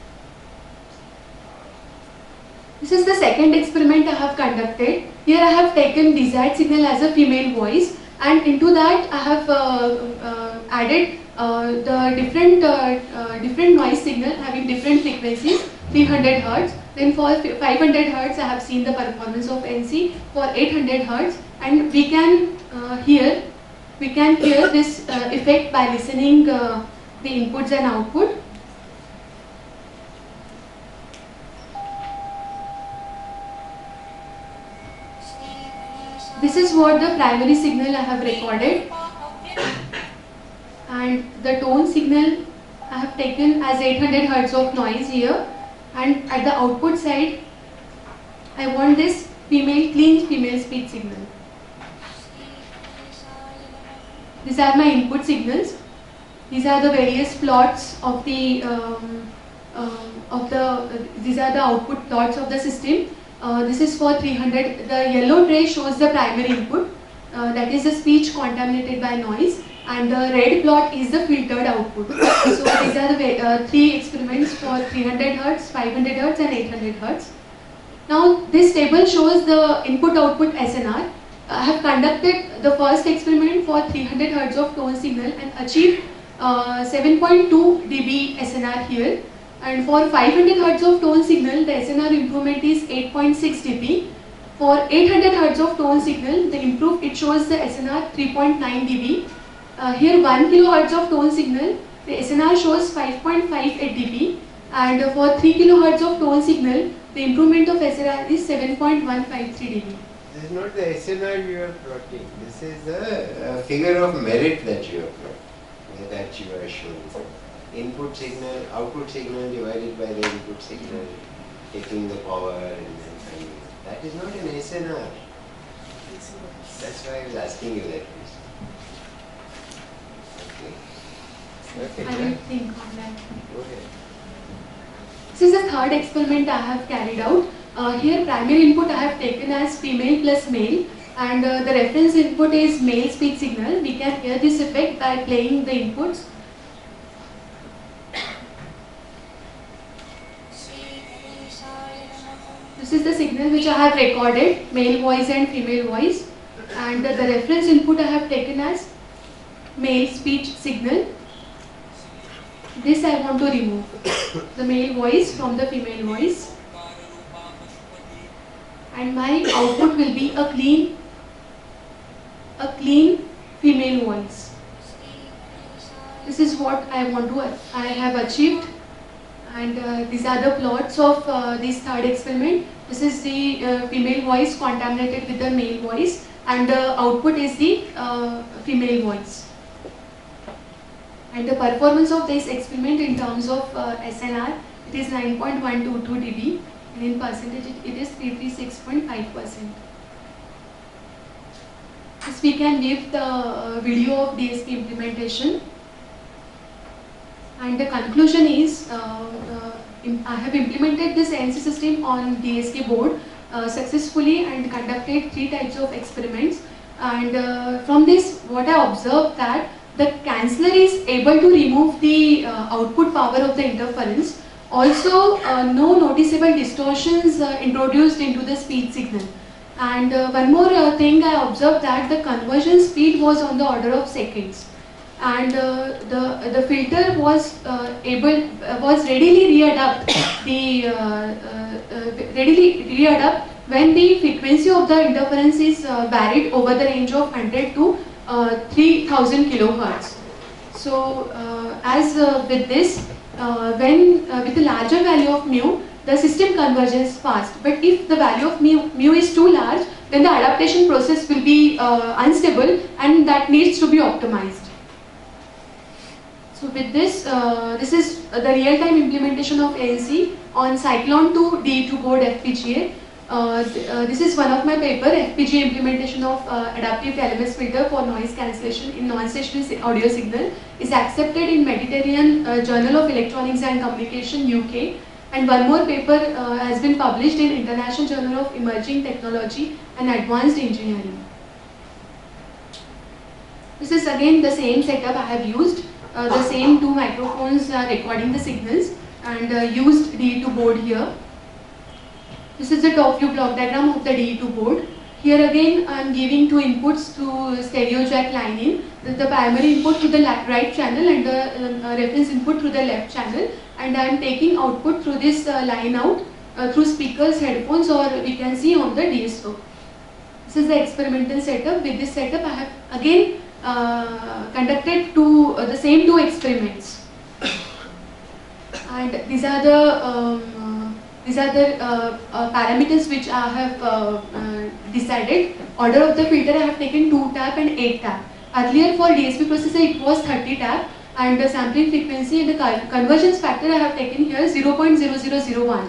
This is the second experiment I have conducted. Here I have taken desired signal as a female voice, and into that I have uh, uh, added uh, the different uh, uh, different noise signal having different frequencies, three hundred hertz. Then for five hundred hertz I have seen the performance of N C for eight hundred hertz, and we can uh, hear we can hear this uh, effect by listening uh, the inputs and output. This is what the primary signal I have recorded, and the tone signal I have taken as eight hundred hertz of noise here, and at the output side I want this female clean female speech signal. These are my input signals. These are the various plots of the um, uh, of the uh, these are the output plots of the system. Uh, this is for three hundred. The yellow tray shows the primary input, uh, that is the speech contaminated by noise, and the red plot is the filtered output. So these are the uh, three experiments for three hundred hertz, five hundred hertz, and eight hundred hertz. Now this table shows the input-output S N R. I have conducted the first experiment for three hundred hertz of tone signal and achieved uh, seven point two D B S N R here. And for five hundred hertz of tone signal, the S N R improvement is eight point six D B. For eight hundred hertz of tone signal, the improve it shows the S N R three point nine D B. Uh, here one kilohertz of tone signal, the S N R shows five point five eight D B, and uh, for three kilohertz of tone signal, the improvement of S N R is seven point one five three D B. This is not the S N R you are plotting. This is the uh, figure of merit that you are plotting, that you are showing. Input signal, output signal divided by the input signal, taking the power and then finding. That is not an S N R. That's why I was asking you that question. Okay. Okay. I will think on that. Go ahead. This is the third experiment I have carried out. Uh, here primary input I have taken as female plus male, and uh, the reference input is male speech signal. We can hear this effect by playing the inputs. This is the signal which I have recorded, male voice and female voice, and uh, the reference input I have taken as male speech signal. This I want to remove, the male voice from the female voice, and my output will be a clean, a clean female voice. This is what I want to, I have achieved, and uh, these are the plots of uh, this third experiment. This is the uh, female voice contaminated with the male voice, and the output is the uh, female voice. And the performance of this experiment in terms of uh, S N R, it is nine point one two two D B, and in percentage it, it is three hundred thirty-six point five percent. This we can give the uh, video of D S P implementation. And the conclusion is, uh, uh, I have implemented this A N C system on D S K board uh, successfully and conducted three types of experiments. And uh, from this, what I observed that the canceller is able to remove the uh, output power of the interference. Also, uh, no noticeable distortions uh, introduced into the speech signal. And uh, one more uh, thing I observed that the conversion speed was on the order of seconds. And uh, the the filter was uh, able uh, was readily readapt the uh, uh, uh, readily readapt when the frequency of the interference is uh, varied over the range of one hundred to uh, three thousand kilohertz. So uh, as uh, with this, uh, when uh, with a larger value of mu, the system converges fast. But if the value of mu, mu is too large, then the adaptation process will be uh, unstable, and that needs to be optimized. So with this, uh, this is uh, the real-time implementation of A N C on Cyclone two D E two board F P G A. Uh, th uh, this is one of my paper, F P G A implementation of uh, adaptive L M S filter for noise cancellation in non-stationary audio signal, is accepted in Mediterranean uh, Journal of Electronics and Communication U K. And one more paper uh, has been published in International Journal of Emerging Technology and Advanced Engineering. This is again the same setup I have used. Uh, the same two microphones are recording the signals, and uh, used D E two board here. This is the top view block diagram of the D E two board. Here again I am giving two inputs to stereo jack line in, the, the primary input to the right channel and the uh, reference input through the left channel, and I am taking output through this uh, line out uh, through speakers, headphones, or we can see on the D S O. This is the experimental setup. With this setup I have again uh, conducted two, uh, the same two experiments, and these are the um, These are the uh, uh, parameters which I have uh, uh, decided. Order of the filter I have taken two tap and eight tap. Earlier for D S P processor it was thirty tap, and the sampling frequency and the convergence factor I have taken here zero point zero zero zero one.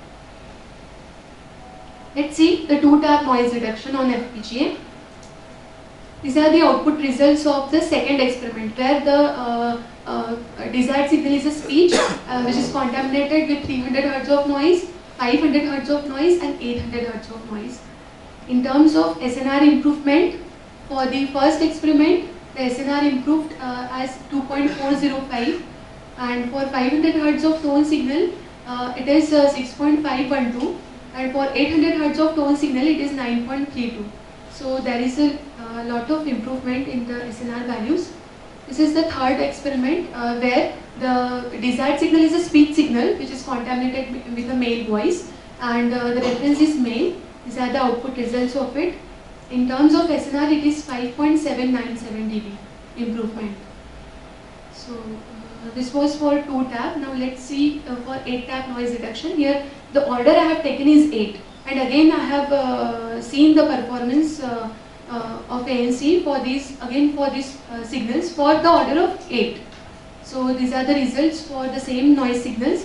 Let's see the two tap noise reduction on F P G A. These are the output results of the second experiment, where the uh, uh, desired signal is a speech uh, which is contaminated with three hundred hertz of noise, five hundred hertz of noise, and eight hundred hertz of noise. In terms of S N R improvement, for the first experiment, the S N R improved uh, as two point four zero five, and for five hundred hertz of tone signal, uh, it is uh, six point five one two, and for eight hundred hertz of tone signal, it is nine point three two. So there is a uh, lot of improvement in the S N R values. This is the third experiment uh, where the desired signal is a speech signal which is contaminated with a male voice, and uh, the reference is male. These are the output results of it. In terms of S N R, it is five point seven nine seven D B improvement. So uh, this was for two tap. Now let's see uh, for eight tap noise reduction. Here the order I have taken is eight. And again I have uh, seen the performance uh, uh, of A N C for these, again for these uh, signals for the order of eight. So these are the results for the same noise signals.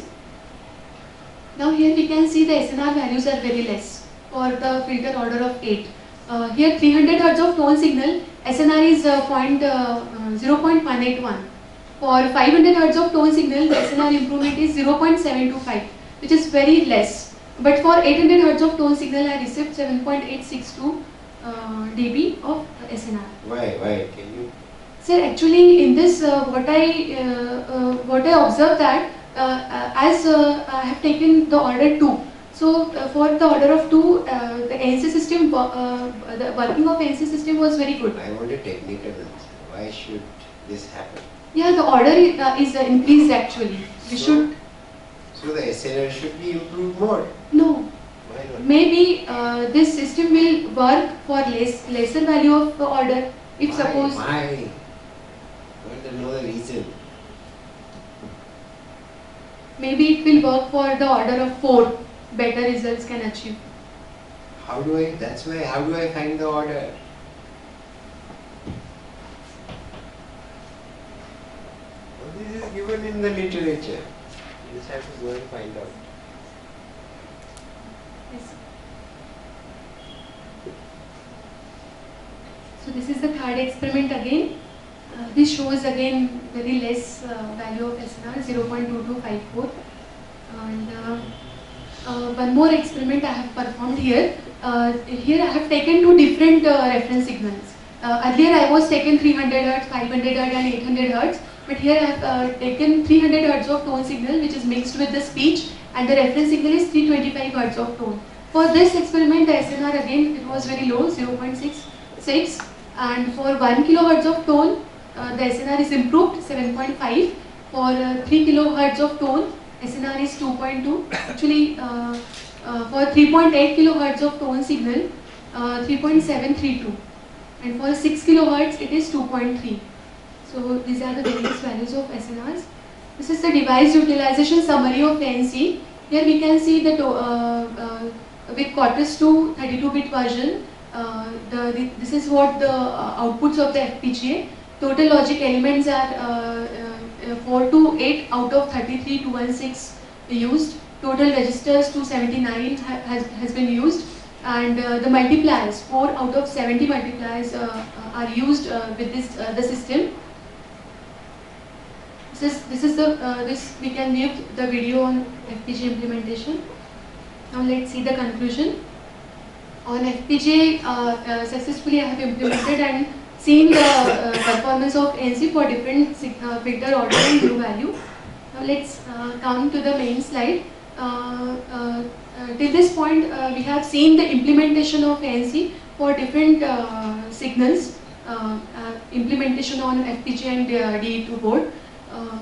Now here we can see the S N R values are very less for the filter order of eight. Uh, here three hundred hertz of tone signal, S N R is uh, zero point one eight one. For five hundred hertz of tone signal, the S N R improvement is zero point seven two five, which is very less. But for eight hundred hertz of tone signal, I received seven point eight six two uh, D B of S N R. Why? Why? Can you? Sir, actually, in this, uh, what I uh, uh, what I observed that uh, as uh, I have taken the order two. So uh, for the order of two, uh, the A N C system, uh, the working of A N C system was very good. I want a technical answer. Why should this happen? Yeah, the order is, uh, is uh, increased actually. We So- should. So the S N R should be improved more. No. Why not? Maybe uh, this system will work for less lesser value of the order. If Why? suppose Why? I want to know the reason. maybe it will work for the order of four, better results can achieve. How do I? That's why. How do I find the order? Well, this is given in the literature. You just have to go and find out. Yes. So this is the third experiment again. Uh, this shows again very less uh, value of S N R, zero point two two five four. And uh, uh, one more experiment I have performed here. Uh, here I have taken two different uh, reference signals. Uh, earlier I was taken three hundred hertz, five hundred hertz and eight hundred hertz, but here I have uh, taken three hundred hertz of tone signal, which is mixed with the speech, and the reference signal is three hundred twenty-five hertz of tone. For this experiment, the S N R again it was very low, zero point six six, and for one kilohertz of tone, uh, the S N R is improved, seven point five. For uh, three kilohertz of tone, S N R is two point two. Actually, uh, uh, for three point eight kilohertz of tone signal, uh, three point seven three two, and for six kilohertz, it is two point three. So these are the various values of S N Rs. This is the device utilization summary of A N C. Here we can see the uh, uh, with Cortex two thirty-two bit version. Uh, the, the this is what the uh, outputs of the F P G A. Total logic elements are uh, uh, four to eight out of thirty-three to one sixteen used. Total registers two seventy-nine ha has, has been used, and uh, the multipliers, four out of seventy multipliers uh, are used uh, with this uh, the system. This is, this is the uh, this we can view the video on F P G A implementation. Now let's see the conclusion. On F P G A, uh, uh, successfully I have implemented and seen the uh, performance of A N C for different uh, filter order and blue value. Now let's uh, come to the main slide. Uh, uh, uh, till this point, uh, we have seen the implementation of A N C for different uh, signals, uh, uh, implementation on F P G A and uh, D E two board. Uh,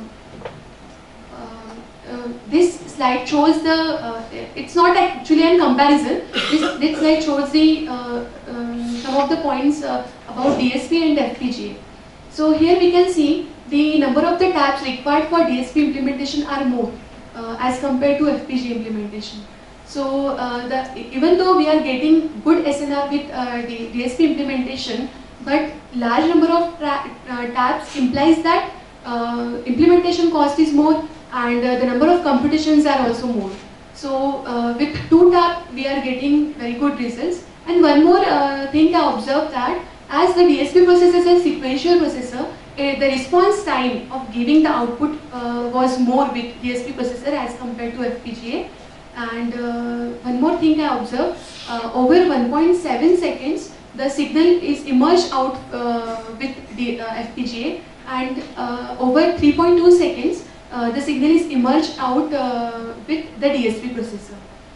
uh, uh, this slide shows the, uh, it's not actually a comparison, this, this slide shows the uh, um, some of the points uh, about D S P and F P G A. So here we can see the number of the taps required for D S P implementation are more uh, as compared to F P G A implementation. So uh, the, even though we are getting good S N R with uh, the D S P implementation, but large number of uh, taps implies that uh, implementation cost is more, and uh, the number of computations are also more. So uh, with two tap we are getting very good results. And one more uh, thing I observed that as the D S P processor is a sequential processor, uh, the response time of giving the output uh, was more with D S P processor as compared to F P G A. And uh, one more thing I observed, uh, over one point seven seconds the signal is emerged out uh, with the uh, F P G A, and uh, over three point two seconds uh, the signal is emerged out uh, with the D S P processor.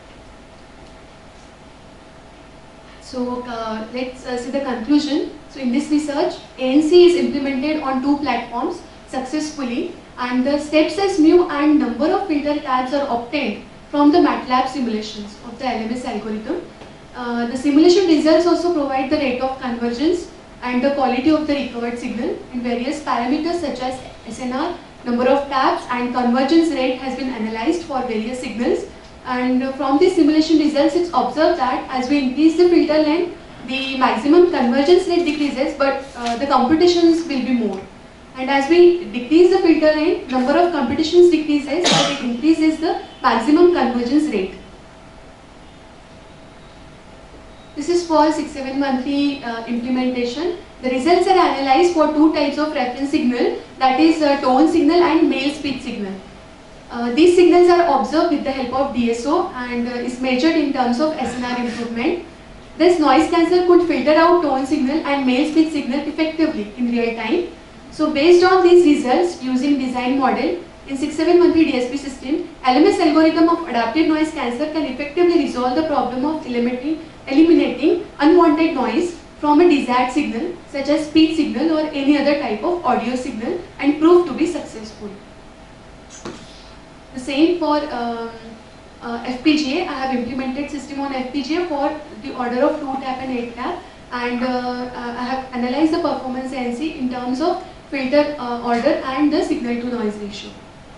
So uh, let's uh, see the conclusion. So in this research, A N C is implemented on two platforms successfully, and the step size mu and number of filter tabs are obtained from the MATLAB simulations of the L M S algorithm. Uh, the simulation results also provide the rate of convergence and the quality of the recovered signal, and various parameters such as S N R, number of taps and convergence rate has been analyzed for various signals. And uh, from these simulation results, it's observed that as we increase the filter length, the maximum convergence rate decreases, but uh, the computations will be more. And as we decrease the filter length, number of computations decreases, but it increases the maximum convergence rate. This is for six seven one three uh, implementation. The results are analyzed for two types of reference signal, that is uh, tone signal and male speech signal. Uh, these signals are observed with the help of D S O and uh, is measured in terms of S N R improvement. This noise canceller could filter out tone signal and male speech signal effectively in real time. So based on these results, using design model in six seven one three D S P system, L M S algorithm of adaptive noise canceller can effectively resolve the problem of eliminating, eliminating unwanted noise from a desired signal such as speech signal or any other type of audio signal, and prove to be successful. The same for um, uh, F P G A. I have implemented system on F P G A for the order of two tap and eight tap, and uh, uh, I have analyzed the performance A N C in terms of filter uh, order and the signal to noise ratio.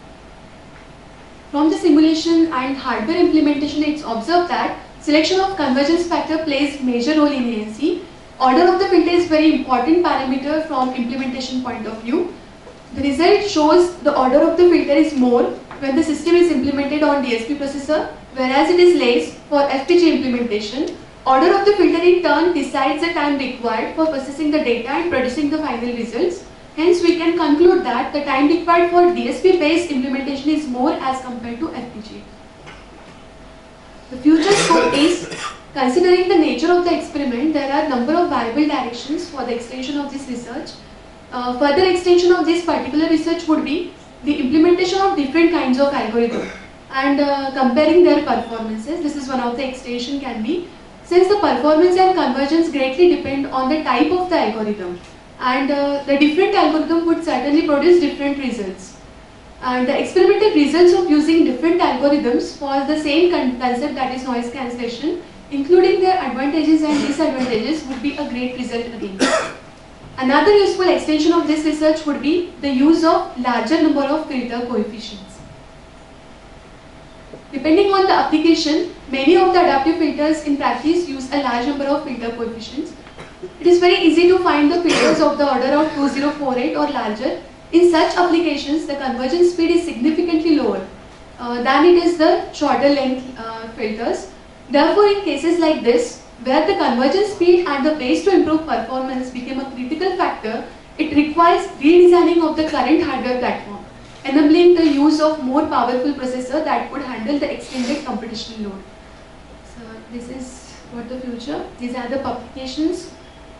From the simulation and hardware implementation, it's observed that selection of convergence factor plays major role in A N C. Order of the filter is very important parameter from implementation point of view. The result shows the order of the filter is more when the system is implemented on D S P processor, whereas it is less for F P G A implementation. Order of the filter in turn decides the time required for processing the data and producing the final results. Hence, we can conclude that the time required for D S P based implementation is more more as compared to F P G A. The future scope is, considering the nature of the experiment, there are a number of viable directions for the extension of this research. Uh, further extension of this particular research would be the implementation of different kinds of algorithms and uh, comparing their performances. This is one of the extension can be, since the performance and convergence greatly depend on the type of the algorithm, and uh, the different algorithm would certainly produce different results. And the experimental results of using different algorithms for the same con concept, that is noise cancellation, including their advantages and disadvantages, would be a great result again. Another useful extension of this research would be the use of larger number of filter coefficients. Depending on the application, many of the adaptive filters in practice use a large number of filter coefficients. It is very easy to find the filters of the order of two thousand forty-eight or larger. In such applications, the convergence speed is significantly lower uh, than it is the shorter length uh, filters. Therefore, in cases like this, where the convergence speed and the ways to improve performance became a critical factor, it requires redesigning of the current hardware platform, enabling the use of more powerful processor that could handle the extended computational load. So this is what the future. These are the publications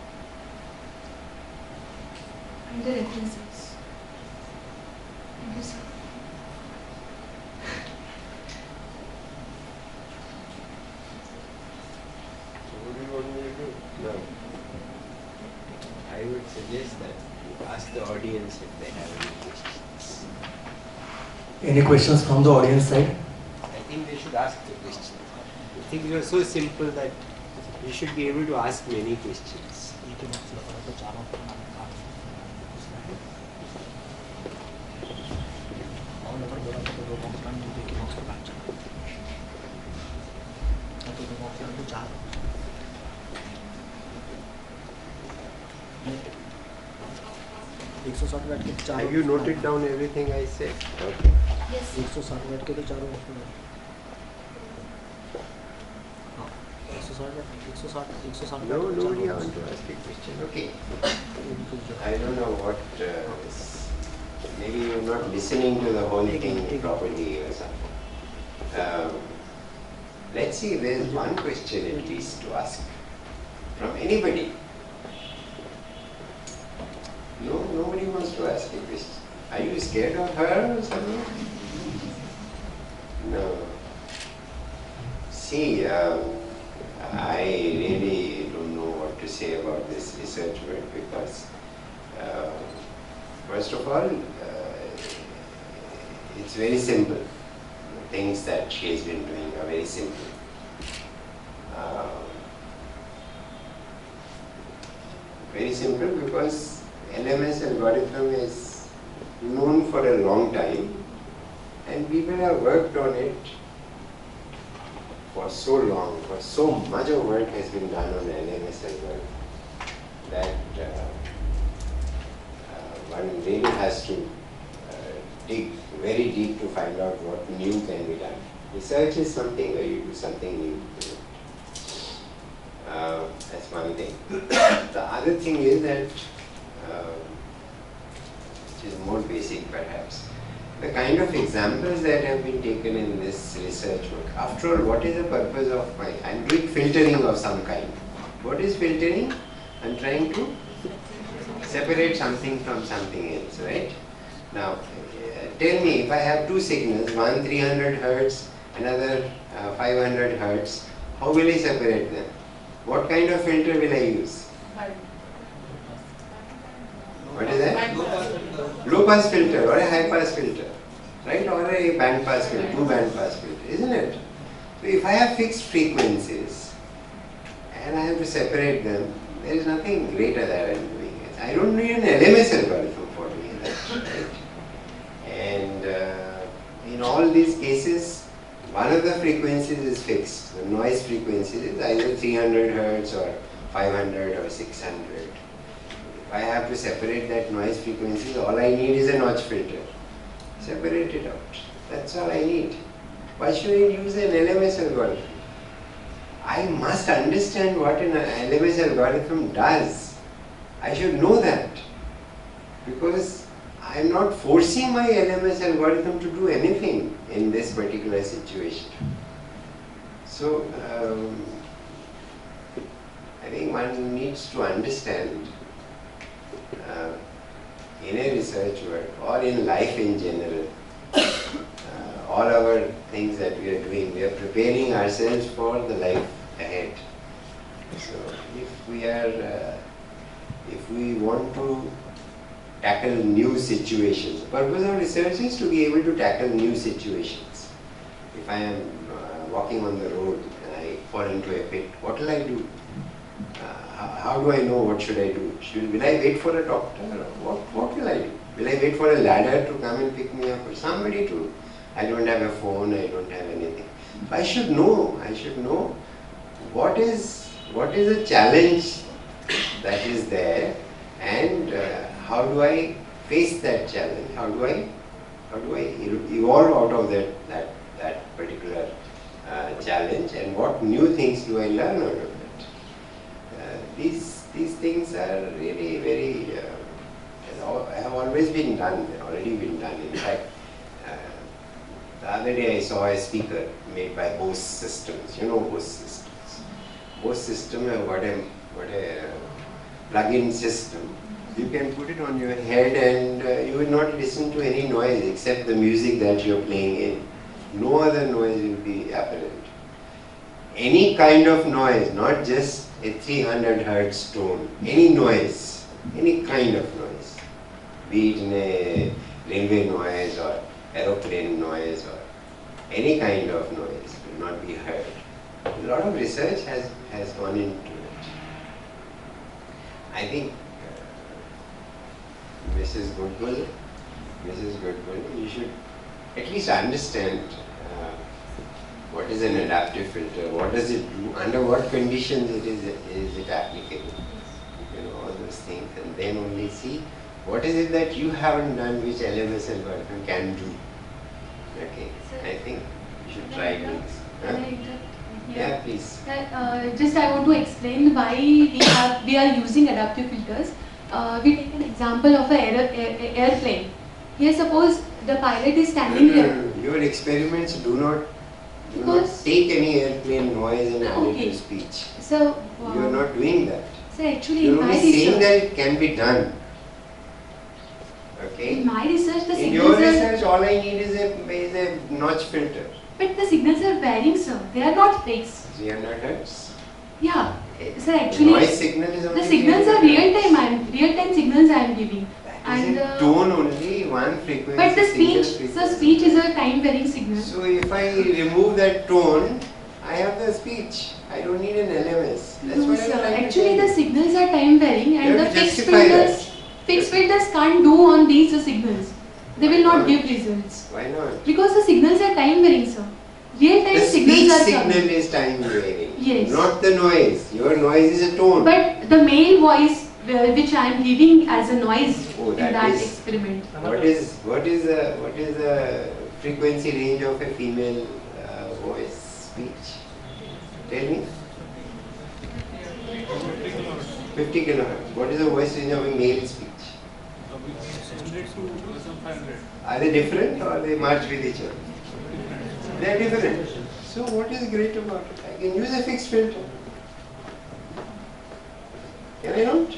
and the references. Thank you, sir. No. I would suggest that you ask the audience if they have any questions. Any questions from the audience side? I think they should ask the question. Things are so simple that you should be able to ask many questions. Have you noted down everything I said? Okay. Yes. एक सौ साठ वाट के तो चारों एक सौ साठ एक सौ साठ No, nobody wants to ask a question. Okay. I don't know what. Uh, is, maybe you're not listening to the whole thing properly or something. Um, let's see. There's one question at least to ask from anybody. No, nobody wants to ask a question. Are you scared of her or something? No. See, um, I really don't know what to say about this research work because, uh, first of all, uh, it's very simple. The things that she has been doing are very simple. Uh, very simple because L M S algorithm is known for a long time and people have worked on it for so long, for so much of work has been done on L M S algorithm that uh, uh, one really has to uh, dig very deep to find out what new can be done. Research is something where you do something new. Uh, that's one thing. The other thing is that Uh, which is more basic perhaps. The kind of examples that have been taken in this research work. After all, what is the purpose of my, I'm doing filtering of some kind. What is filtering? I'm trying to separate something from something else, right? Now, uh, tell me, if I have two signals, one three hundred hertz, another uh, five hundred hertz, how will I separate them? What kind of filter will I use? What is that? Low pass filter or a high pass filter, right? Or a band pass filter, two band pass filter, isn't it? So if I have fixed frequencies and I have to separate them, there is nothing greater that I am doing. I don't need an L M S algorithm for doing that, right? And uh, in all these cases, one of the frequencies is fixed. The noise frequency is either three hundred hertz or five hundred or six hundred. If I have to separate that noise frequency, all I need is a notch filter. Separate it out. That's all I need. Why should I use an L M S algorithm? I must understand what an L M S algorithm does. I should know that. Because I I'm not forcing my L M S algorithm to do anything in this particular situation. So, um, I think one needs to understand uh, in a research work or in life in general, uh, all our things that we are doing, we are preparing ourselves for the life ahead. So, if we are, uh, if we want to tackle new situations, the purpose of research is to be able to tackle new situations. If I am uh, walking on the road and I fall into a pit, what will I do? Uh, how, how do I know what should I do? Should, will I wait for a doctor? What, what will I do? Will I wait for a ladder to come and pick me up, or somebody to? I don't have a phone, I don't have anything. I should know, I should know what is, what is the challenge that is there, and uh, how do I face that challenge? How do I, how do I evolve out of that, that, that particular uh, challenge, and what new things do I learn out of it? Uh, these, these things are really very, uh, have always been done, already been done. In fact, uh, the other day I saw a speaker made by Bose Systems. You know Bose Systems. Bose System have got a, got a plug-in system. You can put it on your head and uh, you will not listen to any noise except the music that you are playing in. No other noise will be apparent. Any kind of noise, not just a three hundred hertz tone, any noise, any kind of noise, be it in a railway noise or aeroplane noise or any kind of noise will not be heard. A lot of research has, has gone into it. I think uh, Missus Goodwill, Missus Goodwill, you should at least understand uh, what is an adaptive filter, what does it do, under what conditions it is, is it applicable, you know, all those things, and then only see what is it that you haven't done which L M S algorithm can do. Okay, Sir, I think you should try doing this. Huh? Can I interrupt? Yeah, please. That, uh, just I want to explain why we have we are using adaptive filters. Uh, we take an example of an aer air, airplane. Here, suppose the pilot is standing here. Your experiments do not, do not Because- take any airplane noise and add it Okay. to speech. So, wow. You are not doing that. So actually, You in are my only saying research, that it can be done. Okay. in my research, the In your signals are, research, all I need is a is a notch filter. but the signals are varying, sir. They are not fixed. three hundred hertz. Yeah, so The actually, noise signal is only the signals are three real hundred time. I'm real time signals I am giving. hertz. And That is uh, a tone only, one frequency. but the single speech, so frequency. speech is a time varying signal. So if I remove that tone, I have the speech. I don't need an L M S. That's No, what sir. I'm trying to Actually, tell the you. signals are time varying, You and the have to fixed justify filters, fixed filters can't do on these uh, signals. They will not give results Why not? because the signals are time varying, sir. Real time The signals speech are signal coming. is time varying. Yes. Not the noise. Your noise is a tone. But the male voice, uh, which I am giving as a noise Oh, in that that is- experiment. What is what is the what is the frequency range of a female uh, voice speech? Tell me. fifty kilohertz. What is the voice range of a male speech? Are they different or they merge with each other? They are different. So what is great about it? I can use a fixed filter. Can I not?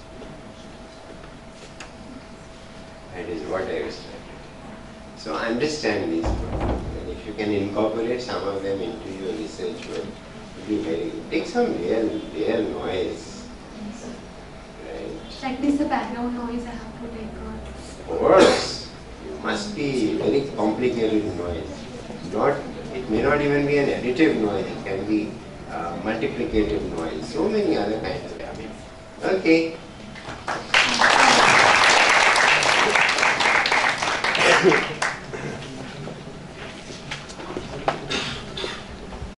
That is what I was trying to do. So understand these problems, and if you can incorporate some of them into your research work, it will be very good. Take some real, real noise. Right? Like this, the background noise I have to take on. Of course, it must be very complicated noise. Not, it may not even be an additive noise. It can be uh, multiplicative noise. So many other kinds of habits. Okay.